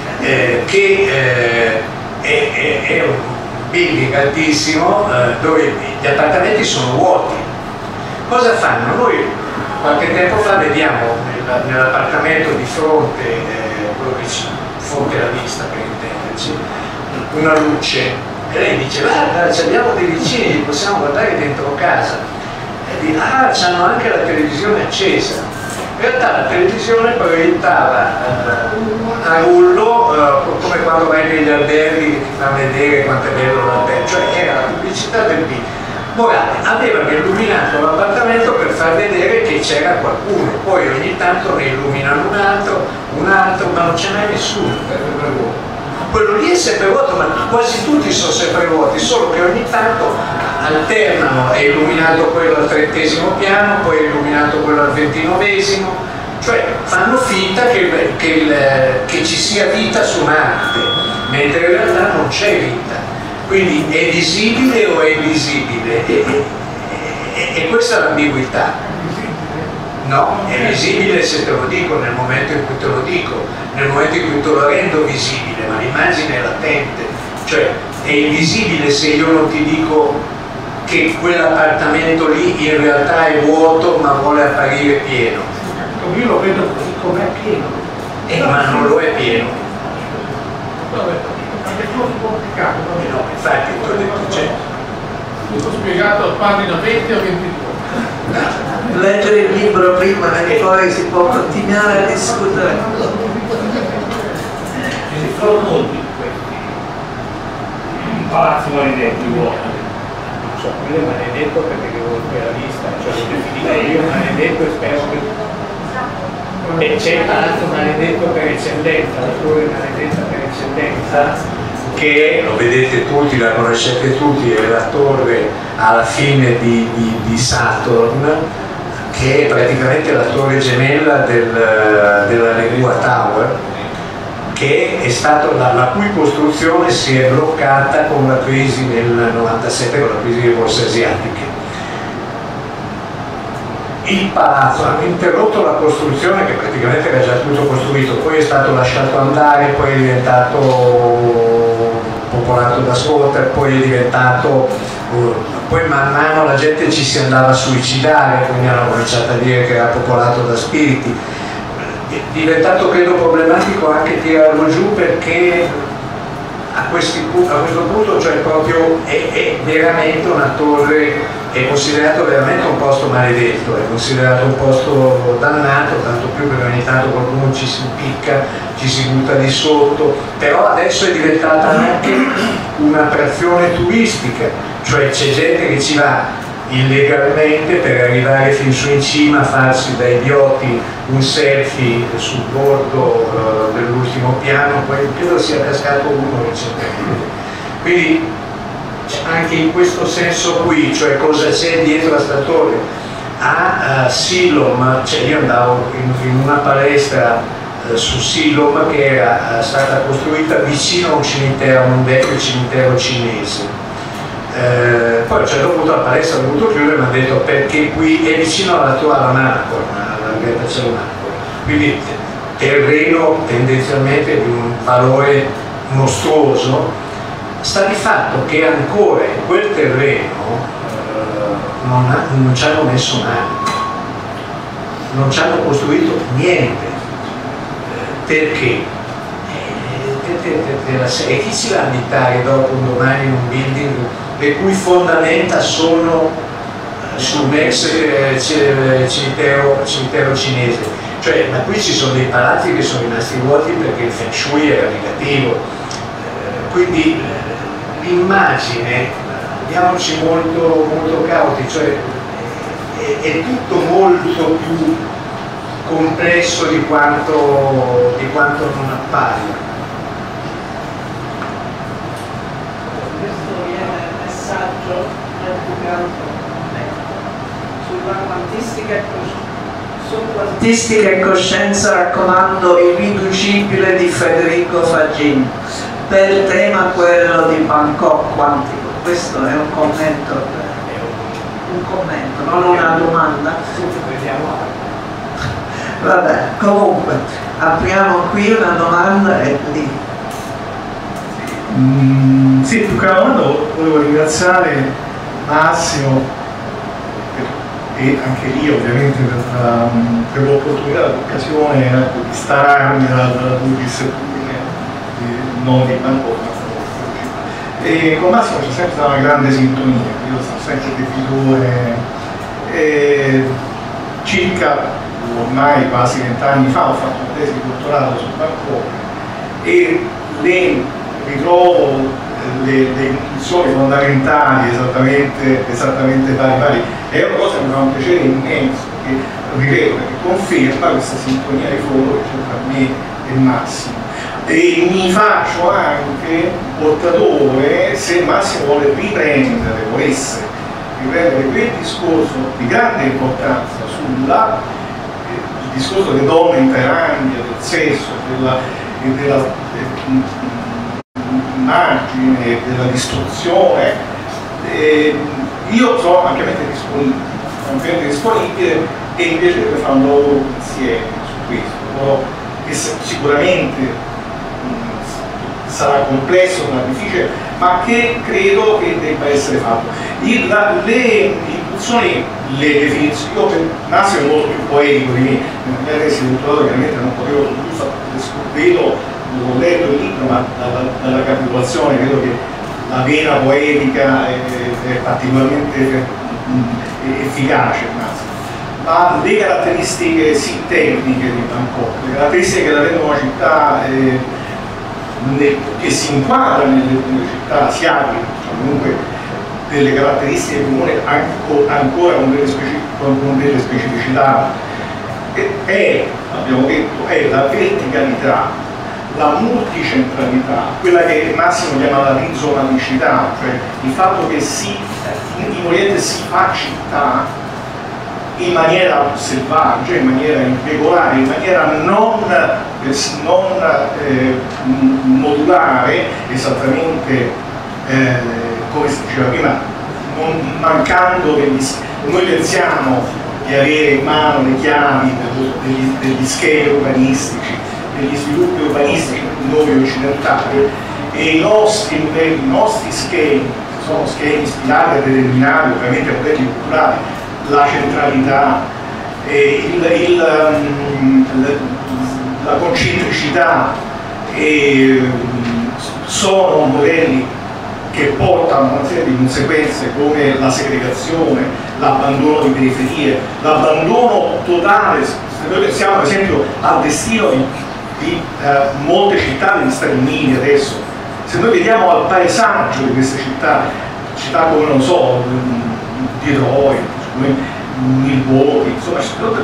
Speaker 2: che è un building altissimo dove gli appartamenti sono vuoti. Cosa fanno? Noi qualche tempo fa vediamo nell'appartamento di fronte, quello che ci fronte la vista per intenderci, una luce, e lei dice guarda, abbiamo dei vicini, li possiamo guardare dentro casa. E dice c'hanno anche la televisione accesa. In realtà la televisione proiettava a rullo, come quando vai negli alberghi che ti fanno vedere quanto è bello l'albergo, cioè era la pubblicità del B. Morale, avevano illuminato l'appartamento per far vedere che c'era qualcuno, poi ogni tanto ne illuminano un altro, ma non c'è mai nessuno per vuoto. Quello lì è sempre vuoto, ma quasi tutti sono sempre vuoti, solo che ogni tanto alternano, è illuminato quello al 30° piano, poi è illuminato quello al 29°, cioè fanno finta che ci sia vita su Marte, mentre in realtà non c'è vita. Quindi è visibile o è invisibile? E questa è l'ambiguità. No, è visibile se te lo dico, nel momento in cui te lo dico, nel momento in cui te lo rendo visibile, ma l'immagine è latente, cioè è invisibile se io non ti dico che quell'appartamento lì in realtà è vuoto ma vuole apparire pieno.
Speaker 6: Io lo vedo così com'è pieno.
Speaker 2: Ma non lo è pieno.
Speaker 6: È molto complicato,
Speaker 2: No, infatti tu hai detto c'è.
Speaker 4: L'ho spiegato a pagina 20 o 22.
Speaker 1: Leggere il libro prima e poi si può continuare a discutere.
Speaker 7: Ci sono molti di questi palazzi maledetti vuoti. Non so, quello è maledetto perché devo la lista, cioè lo definirei io maledetto e spero che... E c'è il palazzo maledetto per eccellenza, la torre maledetta per eccellenza,
Speaker 2: che lo vedete tutti, la conoscete tutti, è la torre alla fine di Saturn, che è praticamente la torre gemella della Legua Tower, che è stato la cui costruzione si è bloccata con la crisi nel 97, con la crisi delle borse asiatiche. Il palazzo hanno interrotto la costruzione, che praticamente era già tutto costruito, poi è stato lasciato andare, poi è diventato popolato da squatter, poi è diventato, poi man mano la gente ci si andava a suicidare, quindi hanno cominciato a dire che era popolato da spiriti. È diventato credo problematico anche tirarlo giù, perché a questo punto, cioè proprio è veramente una torre, è considerato veramente un posto maledetto, è considerato un posto dannato, tanto più che ogni tanto qualcuno ci si impicca, ci si butta di sotto, però adesso è diventata anche un'attrazione turistica, cioè c'è gente che ci va illegalmente per arrivare fin su in cima a farsi da idioti un selfie sul bordo dell'ultimo piano, poi credo sia cascato uno recentemente. Quindi anche in questo senso qui, cioè cosa c'è dietro a sta torre? A Siloam, cioè io andavo in una palestra su Siloam che era stata costruita vicino a un cimitero, a un vecchio cimitero cinese. Poi a un certo punto la palestra ha dovuto chiudere e mi ha detto perché qui è vicino alla Marcor, alla grattacielo Marcor, quindi terreno tendenzialmente di un valore mostruoso. Sta di fatto che ancora in quel terreno non ci hanno messo mano, non ci hanno costruito niente. Perché? E chi ci va a abitare dopo un domani in un building le cui fondamenta sono su un ex cimitero cinese? Cioè, ma qui ci sono dei palazzi che sono rimasti vuoti perché il Feng Shui era negativo. Quindi l'immagine, diamoci molto, molto cauti, cioè è tutto molto più complesso di quanto non appare.
Speaker 1: Sull'artistica e coscienza, raccomando Irriducibile di Federico Faggin, per tema quello di Bangkok quantico. Questo è un commento, non una domanda. Vabbè, comunque apriamo qui una domanda e lì.
Speaker 6: Sì, più che una domanda volevo ringraziare Massimo e anche lì ovviamente per l'opportunità, l'occasione di stararmi dalla dissettore non di Bangkok, ma e con Massimo c'è sempre stata una grande sintonia. Io sono sempre debitore, circa ormai quasi 20 anni fa ho fatto una tesi di dottorato su Bangkok e ritrovo le intuizioni fondamentali esattamente pari. È una cosa che mi fa un piacere immenso, che ripeto, perché conferma questa sintonia di fondo che c'è tra me e Massimo. E mi faccio anche portatore, se Massimo volesse riprendere quel discorso di grande importanza il discorso delle donne in Thailandia, del sesso, della immagine, della distruzione, io sono ampiamente disponibile e mi piacerebbe fare un lavoro insieme su questo, che sicuramente sarà complesso, sarà difficile, ma che credo che debba essere fatto. Le intuizioni, le definizioni, io per Massimo è molto più poetico di me, nella mia tesi di dottorato chiaramente non potevo, vedo ho letto il libro, ma dalla capitolazione credo che la vena poetica è particolarmente efficace, ma le caratteristiche sì tecniche di Bangkok, le caratteristiche che la rendono una città che si inquadra nelle città asiatiche, comunque delle caratteristiche comuni ancora con delle specificità, abbiamo detto, è la verticalità, la multicentralità, quella che Massimo chiama la rizonalicità, cioè il fatto che in Oriente si fa città in maniera selvaggia, in maniera impegolare, in maniera non modulare, esattamente come si diceva prima, mancando noi pensiamo di avere in mano le chiavi degli schemi urbanistici, degli sviluppi urbanistici noi occidentali, e i nostri schemi sono schemi ispirati a determinati ovviamente modelli culturali, la centralità, la concentricità, sono modelli che portano una serie di conseguenze come la segregazione, l'abbandono di periferie, l'abbandono totale. Se noi pensiamo ad esempio al destino di molte città degli Stati Uniti adesso, se noi vediamo al paesaggio di queste città come, non so, Detroit, Milwaukee, insomma,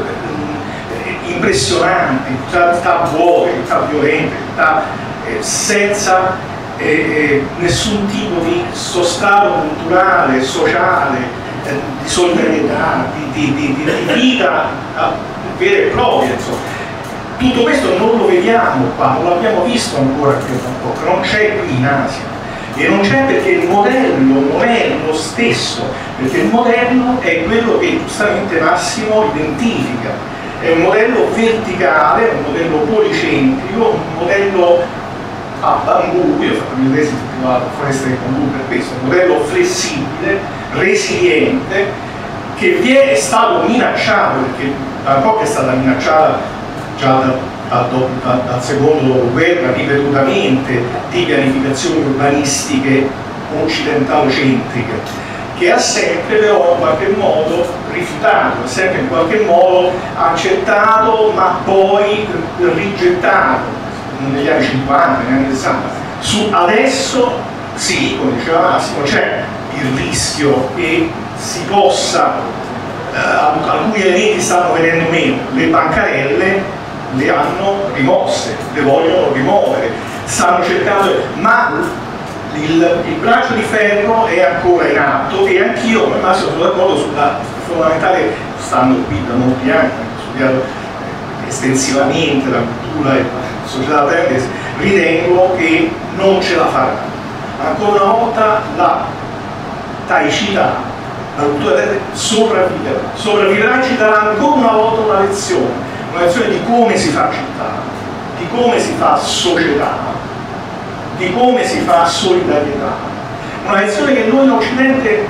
Speaker 6: impressionanti, città vuote, città violente, città senza nessun tipo di sostrato culturale, sociale, di solidarietà, di vita vera e propria, insomma. Tutto questo non lo vediamo qua, non l'abbiamo visto ancora qui a Bangkok, non c'è qui in Asia. E non c'è perché il modello non è lo stesso, perché il modello è quello che giustamente Massimo identifica, è un modello verticale, un modello policentrico, un modello a bambù, io ho fatto il tesi sulla foresta di bambù per questo, un modello flessibile, resiliente, che è stato minacciato, perché Bangkok è stata minacciata già dal secondo dopoguerra ripetutamente di pianificazioni urbanistiche occidentalocentriche, che ha sempre però in qualche modo rifiutato, ha sempre in qualche modo accettato ma poi rigettato negli anni 50, negli anni 60. Adesso sì, come diceva Massimo, c'è il rischio che si possa, alcuni elementi stanno venendo meno, le bancarelle le hanno rimosse, le vogliono rimuovere, stanno cercando, ma il braccio di ferro è ancora in atto e anch'io, come Massimo, sono d'accordo sulla fondamentale, stando qui da molti anni, ho studiato estensivamente la cultura e la società thailandese, ritengo che non ce la farà. Ancora una volta la taicità, la cultura thailandese sopravviverà e ci darà ancora una volta una lezione di come si fa città, di come si fa società, di come si fa solidarietà. Una lezione che noi in Occidente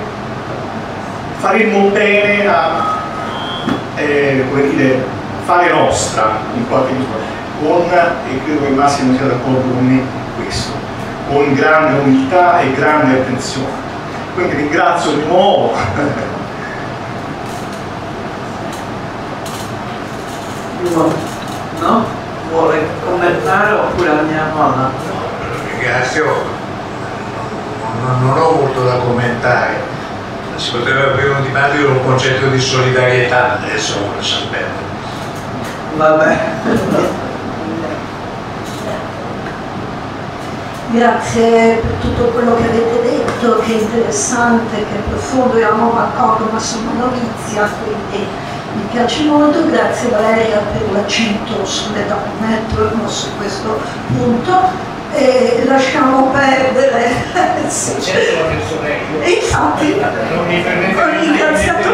Speaker 6: faremmo bene a come dire, fare nostra in qualche misura, e credo che Massimo sia d'accordo con me in questo, con grande umiltà e grande attenzione. Quindi ringrazio di nuovo.
Speaker 1: No? Vuole commentare oppure andiamo all'altro?
Speaker 8: Ringrazio, non ho molto da commentare. Si potrebbe aprire un dibattito con un concetto di solidarietà, adesso lo sappiamo.
Speaker 1: Vabbè.
Speaker 5: Grazie per tutto quello che avete detto, che è interessante, che è profondo. Io amo Bangkok, ma sono novizia, quindi mi piace molto. Grazie Valeria per l'accento sulle donne, torno su questo punto e lasciamo perdere.
Speaker 7: Sì. Certo l'ho messo lei.
Speaker 5: E infatti ho ringraziato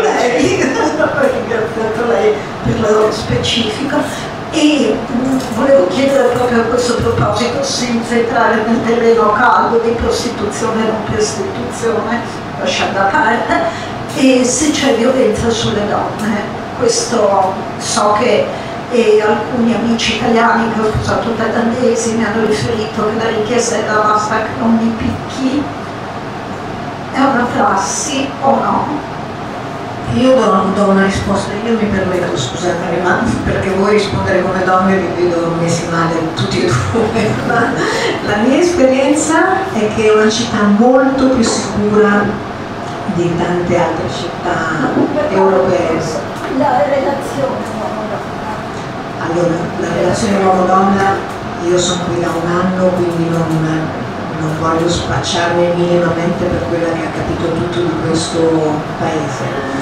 Speaker 5: lei per lo specifico. E volevo chiedere proprio a questo proposito, senza entrare nel terreno caldo di prostituzione e non prostituzione, lasciando a parte, e se c'è violenza sulle donne. Questo so che e alcuni amici italiani che ho sposato thailandesi mi hanno riferito che la richiesta era basta che non mi picchi. È una prassi o no? Io do una risposta, io mi permetto, scusatemi, ma perché voi rispondere come donne vi vedo messi male tutti e due, ma la mia esperienza è che è una città molto più sicura di tante altre città europee.
Speaker 9: La relazione uomo-donna.
Speaker 5: Allora, la relazione uomo-donna, io sono qui da un anno, quindi non voglio spacciarmi minimamente per quella che ha capito tutto di questo paese.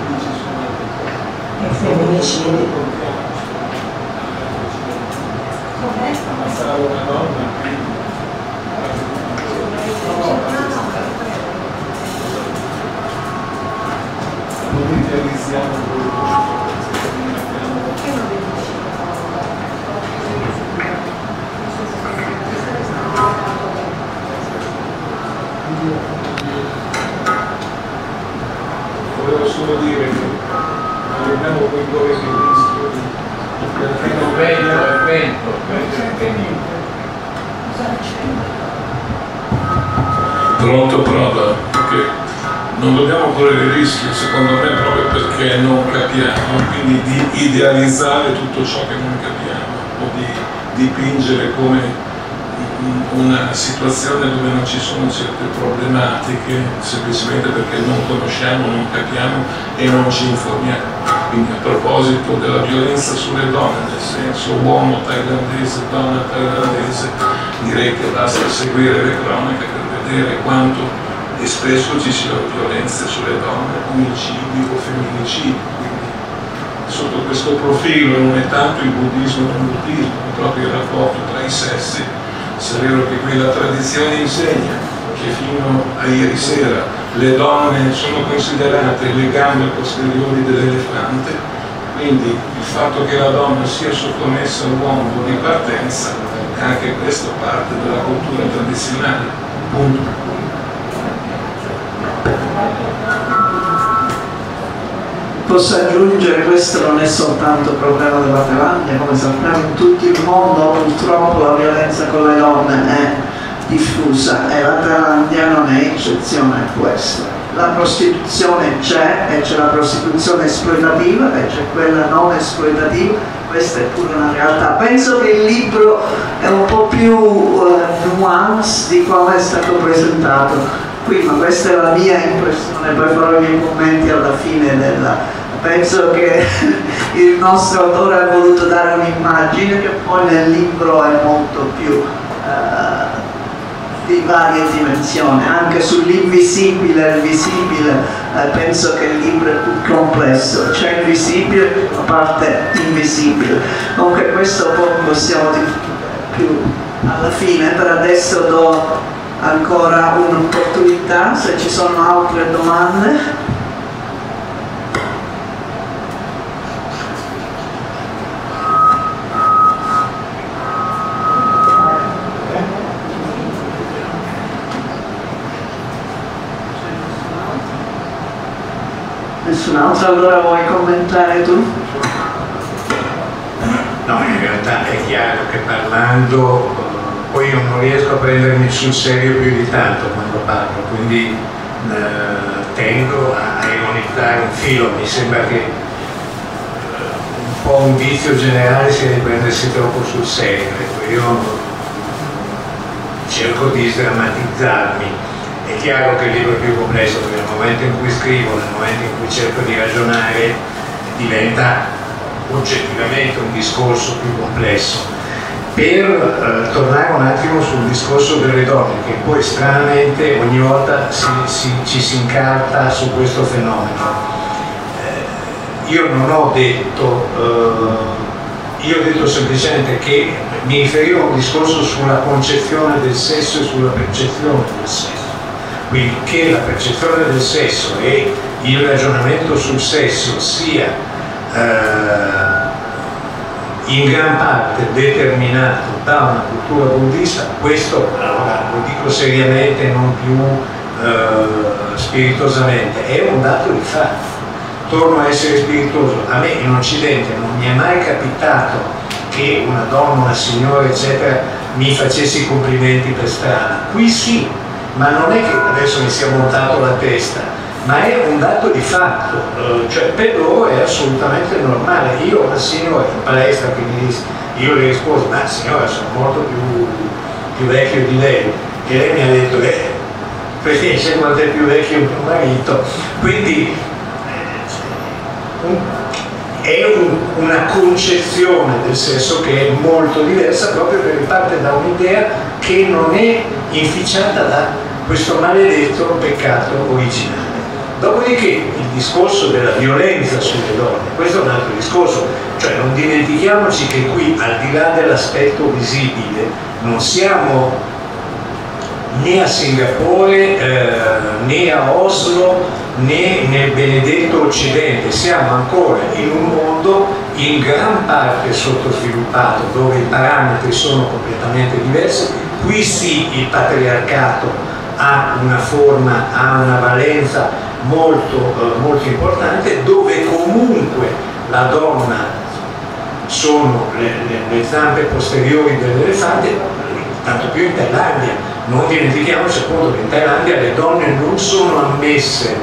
Speaker 5: E femminicidi.
Speaker 6: Ammazzare una donna non idealizziamo volevo solo dire che non dobbiamo coinvolgere il rischio del fenomeno evento.
Speaker 10: Pronto, prova, perché non dobbiamo correre il rischio, secondo me, proprio perché non capiamo, quindi di idealizzare tutto ciò che non capiamo o di dipingere come una situazione dove non ci sono certe problematiche semplicemente perché non conosciamo, non capiamo e non ci informiamo. Quindi a proposito della violenza sulle donne, nel senso uomo thailandese, donna thailandese, direi che basta seguire le cronache per vedere quanto e spesso ci siano violenze sulle donne, omicidi o femminicidi. Quindi sotto questo profilo non è tanto il buddismo che il buddismo, è proprio il rapporto tra i sessi. Se è vero che qui la tradizione insegna che fino a ieri sera le donne sono considerate le gambe posteriori dell'elefante, quindi il fatto che la donna sia sottomessa all'uomo di partenza, anche questo parte della cultura tradizionale. Punto.
Speaker 1: Posso aggiungere, questo non è soltanto il problema della Thailandia, come sappiamo in tutto il mondo purtroppo la violenza con le donne è diffusa e la Thailandia non è eccezione a questo. La prostituzione c'è e c'è la prostituzione esploitativa e c'è quella non esploitativa, questa è pure una realtà. Penso che il libro è un po' più nuance di come è stato presentato qui, ma questa è la mia impressione, poi farò i miei commenti alla fine della... Penso che il nostro autore ha voluto dare un'immagine che poi nel libro è molto più di varie dimensioni, anche sull'invisibile e il visibile. Penso che il libro è più complesso, c'è il visibile, la parte invisibile. Comunque questo poi possiamo dire più alla fine. Per adesso do ancora un'opportunità, se ci sono altre domande. Nessun altro, allora vuoi commentare tu?
Speaker 2: No, in realtà è chiaro che parlando poi io non riesco a prendermi sul serio più di tanto quando parlo, quindi tendo a ironizzare un filo. Mi sembra che un po' un vizio generale sia di prendersi troppo sul serio. Ecco, io cerco di sdrammatizzarmi. È chiaro che il libro è più complesso perché nel momento in cui scrivo, nel momento in cui cerco di ragionare, diventa oggettivamente un discorso più complesso. Per tornare un attimo sul discorso delle donne, che poi stranamente ogni volta ci si incarta su questo fenomeno. Io non ho detto, io ho detto semplicemente che mi riferivo a un discorso sulla concezione del sesso e sulla percezione del sesso. Quindi che la percezione del sesso e il ragionamento sul sesso sia in gran parte determinato da una cultura buddista, questo allora, lo dico seriamente, non più spiritosamente, è un dato di fatto. torno a essere spiritoso, a me in Occidente non mi è mai capitato che una donna, una signora eccetera mi facesse i complimenti per strada. Qui sì, ma non è che adesso mi sia montato la testa, ma è un dato di fatto, cioè per loro è assolutamente normale. Io ho una signora in palestra che mi disse, io le risposi, ma signora sono molto più vecchio di lei, e lei mi ha detto perché c'è quanto è più vecchio mio marito, quindi è una concezione del sesso che è molto diversa, proprio perché parte da un'idea che non è inficiata da questo maledetto peccato originale. Dopodiché il discorso della violenza sulle donne, questo è un altro discorso, cioè non dimentichiamoci che qui, al di là dell'aspetto visibile, non siamo né a Singapore, né a Oslo, né nel benedetto Occidente, siamo ancora in un mondo in gran parte sottosviluppato, dove i parametri sono completamente diversi. Qui sì il patriarcato ha una forma, ha una valenza molto importante, dove comunque la donna sono le zampe posteriori dell'elefante, tanto più in Thailandia. Non dimentichiamoci appunto che in Thailandia le donne non sono ammesse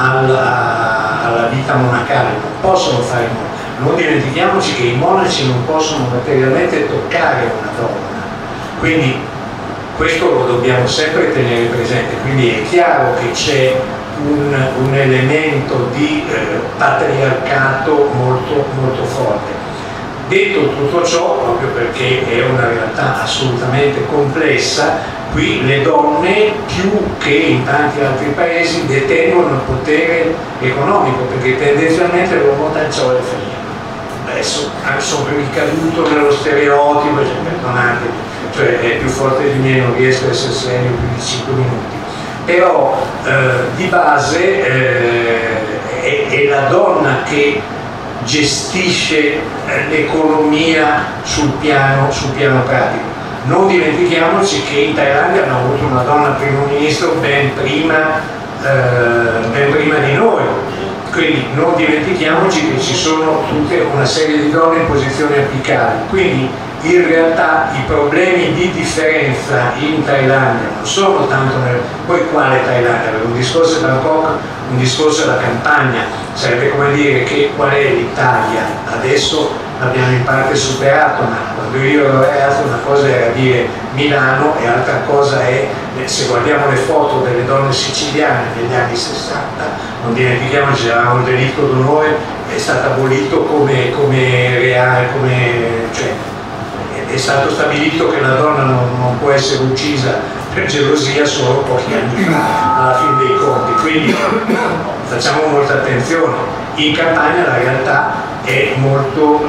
Speaker 2: alla vita monacale, non possono fare il monaco. Non dimentichiamoci che i monaci non possono materialmente toccare una donna, quindi questo lo dobbiamo sempre tenere presente. Quindi è chiaro che c'è un elemento di patriarcato molto forte. Detto tutto ciò, proprio perché è una realtà assolutamente complessa, qui le donne, più che in tanti altri paesi, detengono il potere economico, perché tendenzialmente l'uomo tanciò le famiglie. Adesso sono ricaduto nello stereotipo, cioè, perdonatemi, cioè è più forte di me, non riesco a essere serio più di 5 minuti. Però di base è la donna che gestisce l'economia sul piano pratico. Non dimentichiamoci che in Thailandia hanno avuto una donna primo ministro ben prima di noi, quindi non dimentichiamoci che ci sono tutta una serie di donne in posizioni apicali. Quindi in realtà i problemi di differenza in Thailandia non sono tanto poi quale Thailandia, perché un discorso è Bangkok, un discorso è la campagna, sarebbe come dire che qual è l'Italia, adesso l'abbiamo in parte superato, ma quando io ero ragazzo una cosa era dire Milano e altra cosa è, se guardiamo le foto delle donne siciliane degli anni 60, non dimentichiamoci che il delitto d'onore è stato abolito come reale, cioè è stato stabilito che la donna non può essere uccisa per gelosia solo pochi anni fa, alla fine dei conti, quindi facciamo molta attenzione. In campagna la realtà è molto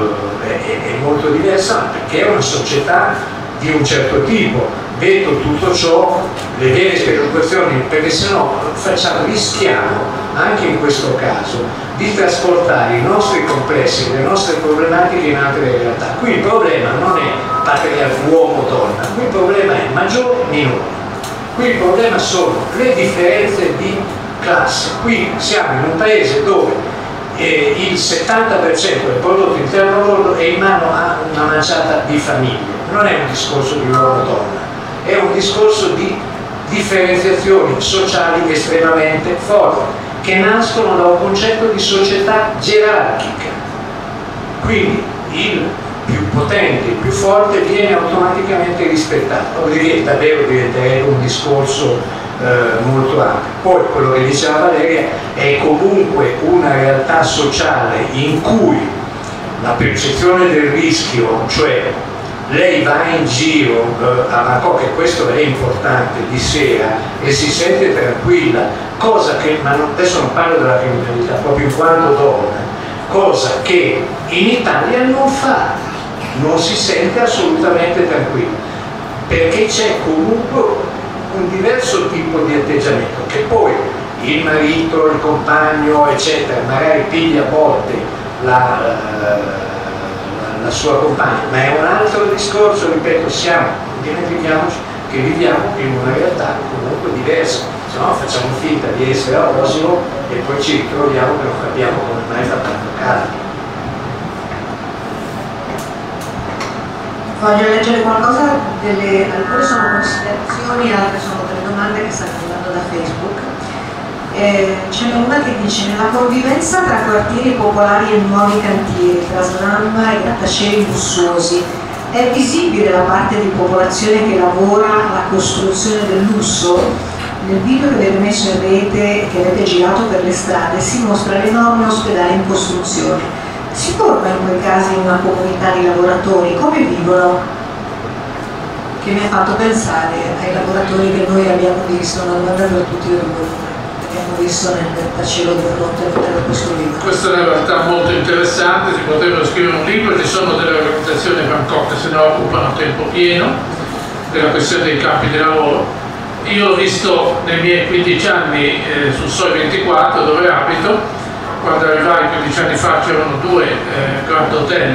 Speaker 2: diversa, perché è una società di un certo tipo. Detto tutto ciò, le vere speculazioni, perché sennò rischiamo anche in questo caso di trasportare i nostri complessi, le nostre problematiche in altre realtà. Qui il problema non è uomo-donna, qui il problema è maggiore-minore, qui il problema sono le differenze di classe. Qui siamo in un paese dove il 70% del prodotto interno lordo è in mano a una manciata di famiglie. Non è un discorso di uomo-donna, è un discorso di differenziazioni sociali estremamente forti, che nascono da un concetto di società gerarchica. Quindi il più potente, il più forte viene automaticamente rispettato, dopodiché davvero diventerebbe un discorso molto ampio. Poi quello che diceva Valeria è comunque una realtà sociale in cui la percezione del rischio, cioè lei va in giro a Bangkok, e questo è importante, di sera e si sente tranquilla, cosa che, ma adesso non parlo della criminalità, proprio in quanto donna, cosa che in Italia non fa, non si sente assolutamente tranquilla, perché c'è comunque un diverso tipo di atteggiamento, che poi il marito, il compagno eccetera magari piglia a botte la sua compagna, ma è un altro discorso, ripeto, dimentichiamoci che viviamo in una realtà comunque diversa. se no facciamo finta di essere a Oslo e poi ci ritroviamo che non capiamo come mai fa tanto caldo.
Speaker 5: Voglio leggere qualcosa, alcune sono considerazioni, altre sono delle domande che stanno arrivando da Facebook. Ce n'è una che dice: nella convivenza tra quartieri popolari e nuovi cantieri, tra slam e grattacieli lussuosi, è visibile la parte di popolazione che lavora alla costruzione del lusso? Nel video che avete messo in rete, che avete girato per le strade, si mostra l'enorme ospedale in costruzione. Si forma in quei casi una comunità di lavoratori? Come vivono? Che mi ha fatto pensare ai lavoratori che noi abbiamo visto, una domanda per tutti e due, abbiamo visto nel grattacielo del Ronte per questo libro.
Speaker 4: Questa è una realtà molto interessante, si potrebbero scrivere un libro, ci sono delle organizzazioni a Bangkok che se ne occupano a tempo pieno della questione dei campi di lavoro. Io l'ho visto nei miei 15 anni sul Soi 24 dove abito. Quando arrivai 15 anni fa c'erano 2 Grand Hotel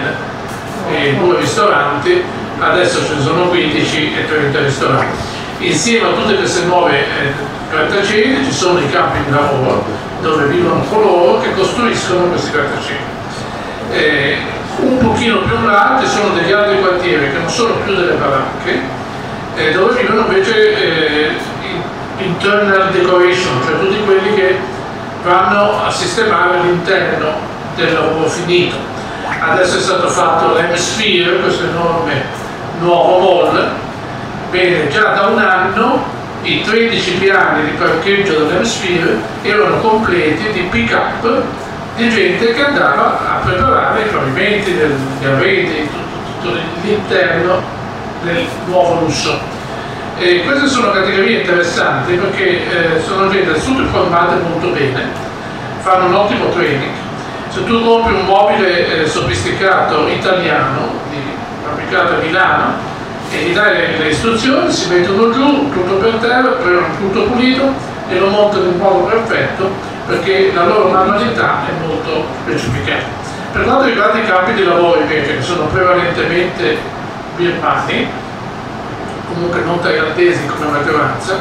Speaker 4: e 2 ristoranti, adesso ce ne sono 15 e 30 ristoranti. Insieme a tutte queste nuove grattacieli ci sono i campi di lavoro dove vivono coloro che costruiscono questi grattacieli. Un pochino più in là ci sono degli altri quartieri che non sono più delle baracche, dove vivono invece internal decoration, cioè tutti quelli che vanno a sistemare l'interno del lavoro finito. Adesso è stato fatto l'Hemisphere, questo enorme nuovo mall. Bene, già da un anno i 13 piani di parcheggio dell'Hemisphere erano completi di pick-up di gente che andava a preparare i pavimenti, gli arredi, tutto l'interno del nuovo lusso. E queste sono categorie interessanti perché sono gente super formate molto bene, fanno un ottimo training. Se tu compri un mobile sofisticato italiano, fabbricato a Milano, e gli dai le istruzioni, si mettono giù, tutto per terra, prendono tutto pulito e lo montano in modo perfetto perché la loro manualità è molto specificata. Per quanto riguarda i campi di lavoro invece, che sono prevalentemente birmani, comunque non thailandesi come maggioranza,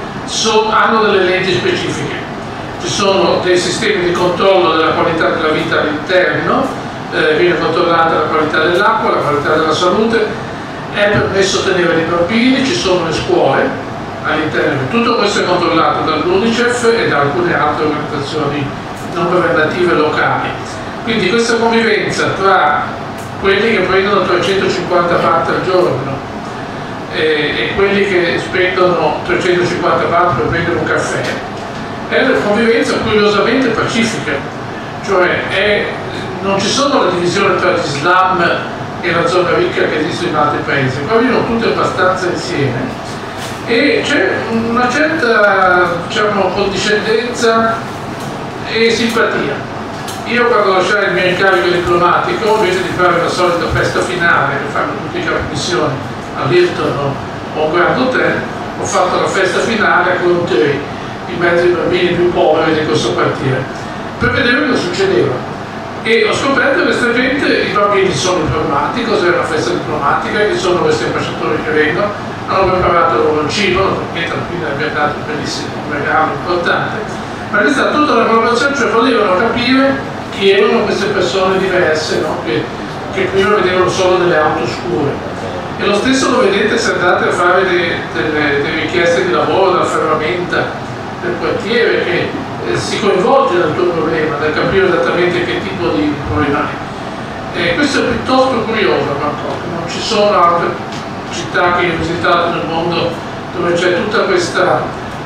Speaker 4: hanno delle leggi specifiche. Ci sono dei sistemi di controllo della qualità della vita all'interno, viene controllata la qualità dell'acqua, la qualità della salute, è permesso tenere dei bambini, ci sono le scuole all'interno. Tutto questo è controllato dall'UNICEF e da alcune altre organizzazioni non governative locali. Quindi questa convivenza tra quelli che prendono 350 baht al giorno e quelli che spendono 350 baht per prendere un caffè è una convivenza curiosamente pacifica, cioè non ci sono la divisione tra l'Islam e la zona ricca che esiste in altri paesi, qua vivono tutti abbastanza insieme e c'è una certa, diciamo, condiscendenza e simpatia. Io quando lasciai il mio incarico diplomatico, invece di fare la solita festa finale che fanno tutti i capi missioni all'Hilton o un Grand Hotel, ho fatto la festa finale con i mezzi bambini più poveri di questo quartiere per vedere cosa succedeva e ho scoperto che questa gente, i bambini sono informati cos'è una festa diplomatica, chi sono questi ambasciatori che vengono, hanno preparato loro il cibo, perché alla fine abbiamo dato un bellissimo regalo importante, ma è stata tutta la popolazione, cioè volevano capire chi erano queste persone diverse, no? che prima vedevano solo delle auto scure. E lo stesso lo vedete se andate a fare delle richieste di lavoro dalla ferramenta del quartiere che si coinvolge nel tuo problema, da capire esattamente che tipo di problema è. Questo è piuttosto curioso a Bangkok, non ci sono altre città che ho visitato nel mondo dove c'è tutta questa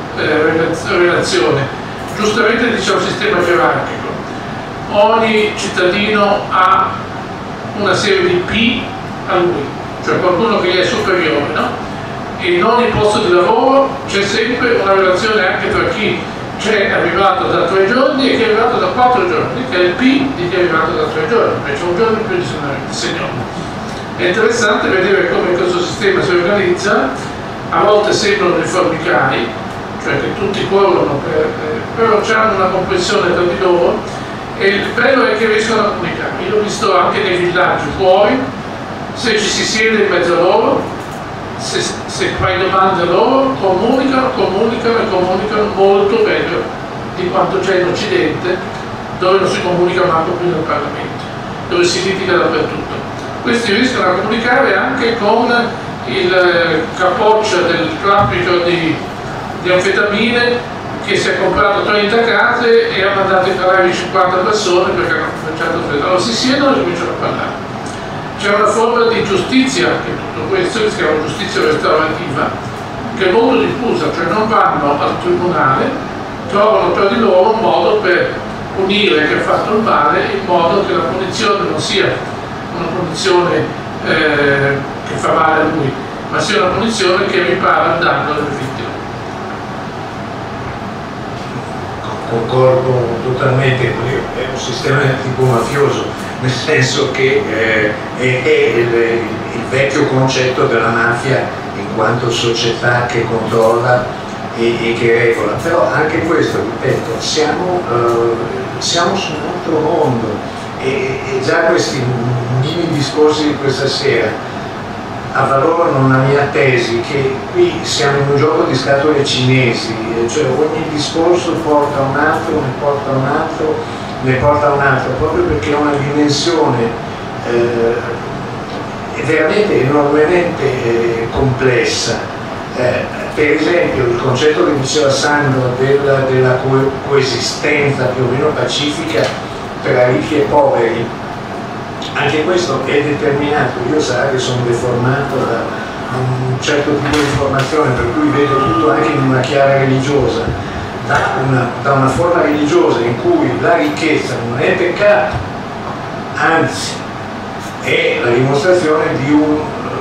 Speaker 4: relazione. Giustamente dice un sistema gerarchico. Ogni cittadino ha una serie di P a lui, cioè qualcuno che gli è superiore, no? E in ogni posto di lavoro c'è sempre una relazione anche tra chi c'è arrivato da 3 giorni e chi è arrivato da 4 giorni, che è il P di chi è arrivato da 3 giorni, perché c'è un giorno in più di seniore. È interessante vedere come questo sistema si organizza, a volte sembrano dei formicai, cioè che tutti corrono, però hanno una comprensione tra di loro. E il bello è che riescono a comunicare. Io l'ho visto anche nei villaggi fuori, se ci si siede in mezzo a loro se fai domande a loro, comunicano molto meglio di quanto c'è in Occidente, dove non si comunica manco più nel Parlamento, dove si litiga dappertutto. Questi riescono a comunicare anche con il capoccia del traffico di anfetamine, che si è comprato 30 case e ha mandato in Caraibi 50 persone perché hanno cominciato a fare. Allora si siedono e cominciano a parlare. C'è una forma di giustizia anche in tutto questo, che si chiama giustizia restaurativa, che è molto diffusa, cioè non vanno al tribunale, trovano per di loro un modo per punire chi ha fatto il male, in modo che la punizione non sia una punizione che fa male a lui, ma sia una punizione che ripara il danno delle vittime.
Speaker 8: Concordo totalmente, è un sistema tipo mafioso, nel senso che è il vecchio concetto della mafia in quanto società che controlla e che regola, però anche questo, ripeto, siamo su un altro mondo e già questi mini discorsi di questa sera avvalorano una mia tesi, che qui siamo in un gioco di scatole cinesi, cioè ogni discorso porta un altro, ne porta un altro, ne porta un altro, proprio perché è una dimensione veramente enormemente complessa. Per esempio il concetto che diceva Sandro della coesistenza più o meno pacifica tra ricchi e poveri, anche questo è determinato. Io sarà che sono deformato da un certo tipo di formazione, per cui vedo tutto anche in una chiara religiosa, da una forma religiosa in cui la ricchezza non è peccato, anzi è la dimostrazione di un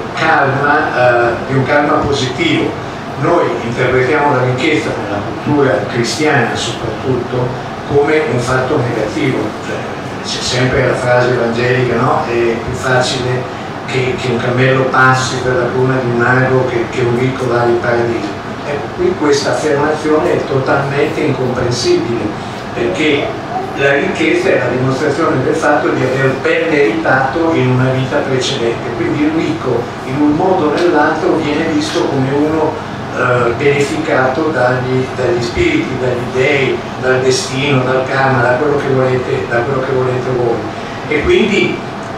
Speaker 8: karma positivo. Noi interpretiamo la ricchezza nella cultura cristiana soprattutto come un fatto negativo, cioè, c'è sempre la frase evangelica, no? È più facile che un cammello passi per la cruna di un ago che un ricco va in paradiso. Ecco, qui questa affermazione è totalmente incomprensibile, perché la ricchezza è la dimostrazione del fatto di aver ben meritato in una vita precedente, quindi il ricco in un modo o nell'altro viene visto come uno beneficato dagli spiriti, dagli dei, dal destino, dal karma, da quello che volete voi. E quindi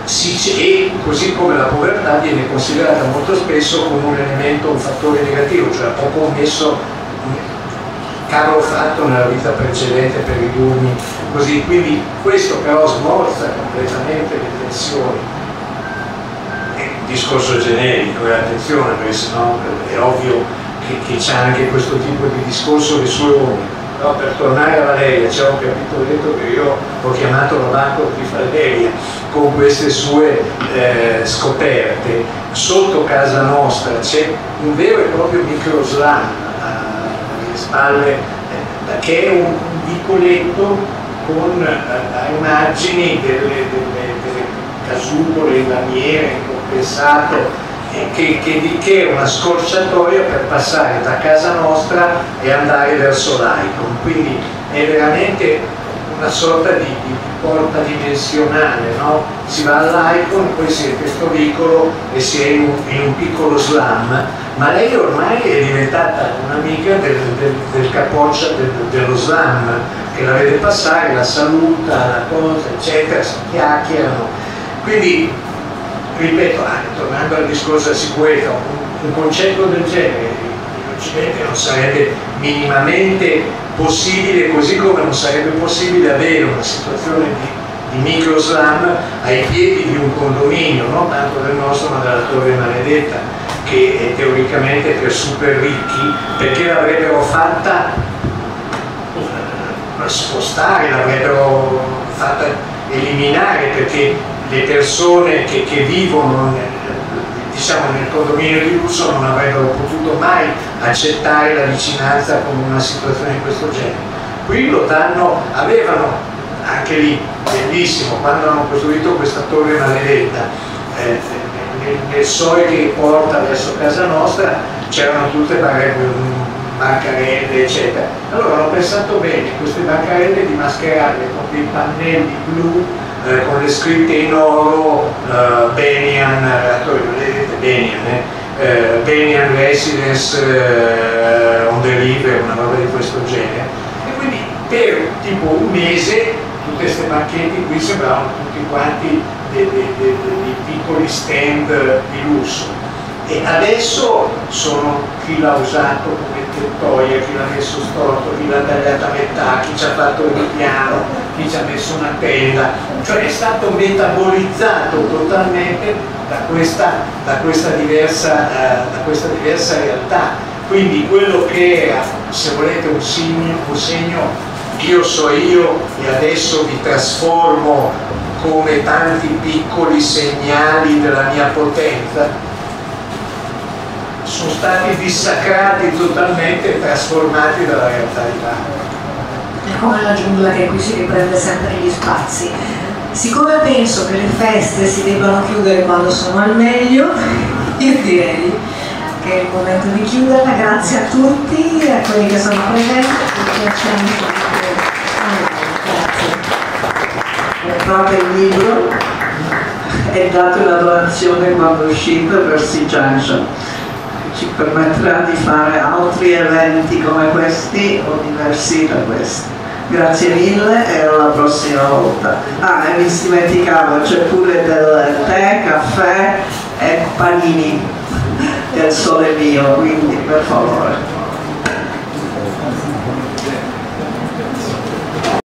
Speaker 8: così come la povertà viene considerata molto spesso come un elemento, un fattore negativo, cioè ho commesso cavolo fatto nella vita precedente per ridurmi così. Quindi questo però smorza completamente le tensioni. È un discorso generico, attenzione, perché sennò è ovvio che c'è anche questo tipo di discorso le sue ombre. Però per tornare a Valeria, c'è un capitolo detto che io ho chiamato la banca di Valeria, con queste sue scoperte. Sotto casa nostra c'è un vero e proprio microslam alle spalle, che è un vicoletto con ai margini delle casupole in lamiere, in compensato, che è una scorciatoia per passare da casa nostra e andare verso l'Icon. Quindi è veramente una sorta di porta dimensionale, no? Si va all'Icon, poi si è in questo vicolo e si è in un piccolo slam, ma lei ormai è diventata un'amica del capoccia dello slam, che la vede passare, la saluta, la cosa, eccetera, si chiacchierano. Quindi ripeto, tornando al discorso della sicurezza, un concetto del genere in Occidente non sarebbe minimamente possibile, così come non sarebbe possibile avere una situazione di microslam ai piedi di un condominio, non tanto del nostro ma della Torre Maledetta, che è teoricamente per super ricchi, perché l'avrebbero fatta spostare, l'avrebbero fatta eliminare, perché le persone che vivono nel condominio di lusso non avrebbero potuto mai accettare la vicinanza con una situazione di questo genere. Qui lo danno, avevano anche lì, bellissimo, quando hanno costruito questa torre maledetta, nel sole che porta verso casa nostra c'erano tutte bancarelle eccetera. Allora hanno pensato bene queste bancarelle di mascherarle con dei pannelli blu con le scritte in oro, Benian, Benian, Benian Residence on the River, una roba di questo genere, e quindi per tipo un mese tutte queste banchetti qui sembravano tutti quanti dei piccoli stand di lusso. E adesso sono chi l'ha usato come tettoia, chi l'ha messo storto, chi l'ha tagliata a metà, chi ci ha fatto il ripiano, chi ci ha messo una tenda, cioè è stato metabolizzato totalmente da questa diversa realtà. Quindi quello che era, se volete, un segno io so io e adesso vi trasformo come tanti piccoli segnali della mia potenza, sono stati dissacrati totalmente e trasformati dalla realtà di Parma.
Speaker 5: È come la giungla che qui si riprende sempre gli spazi. Siccome penso che le feste si debbano chiudere quando sono al meglio, io direi che è il momento di chiuderla. Grazie a tutti, a quelli che sono presenti,
Speaker 1: Comprate il libro e date una donazione quando uscite per Sea Junction. Ci permetterà di fare altri eventi come questi o diversi da questi. Grazie mille e alla prossima volta. Ah, e mi dimenticavo, c'è pure del tè, caffè e panini del Sole Mio, quindi per favore.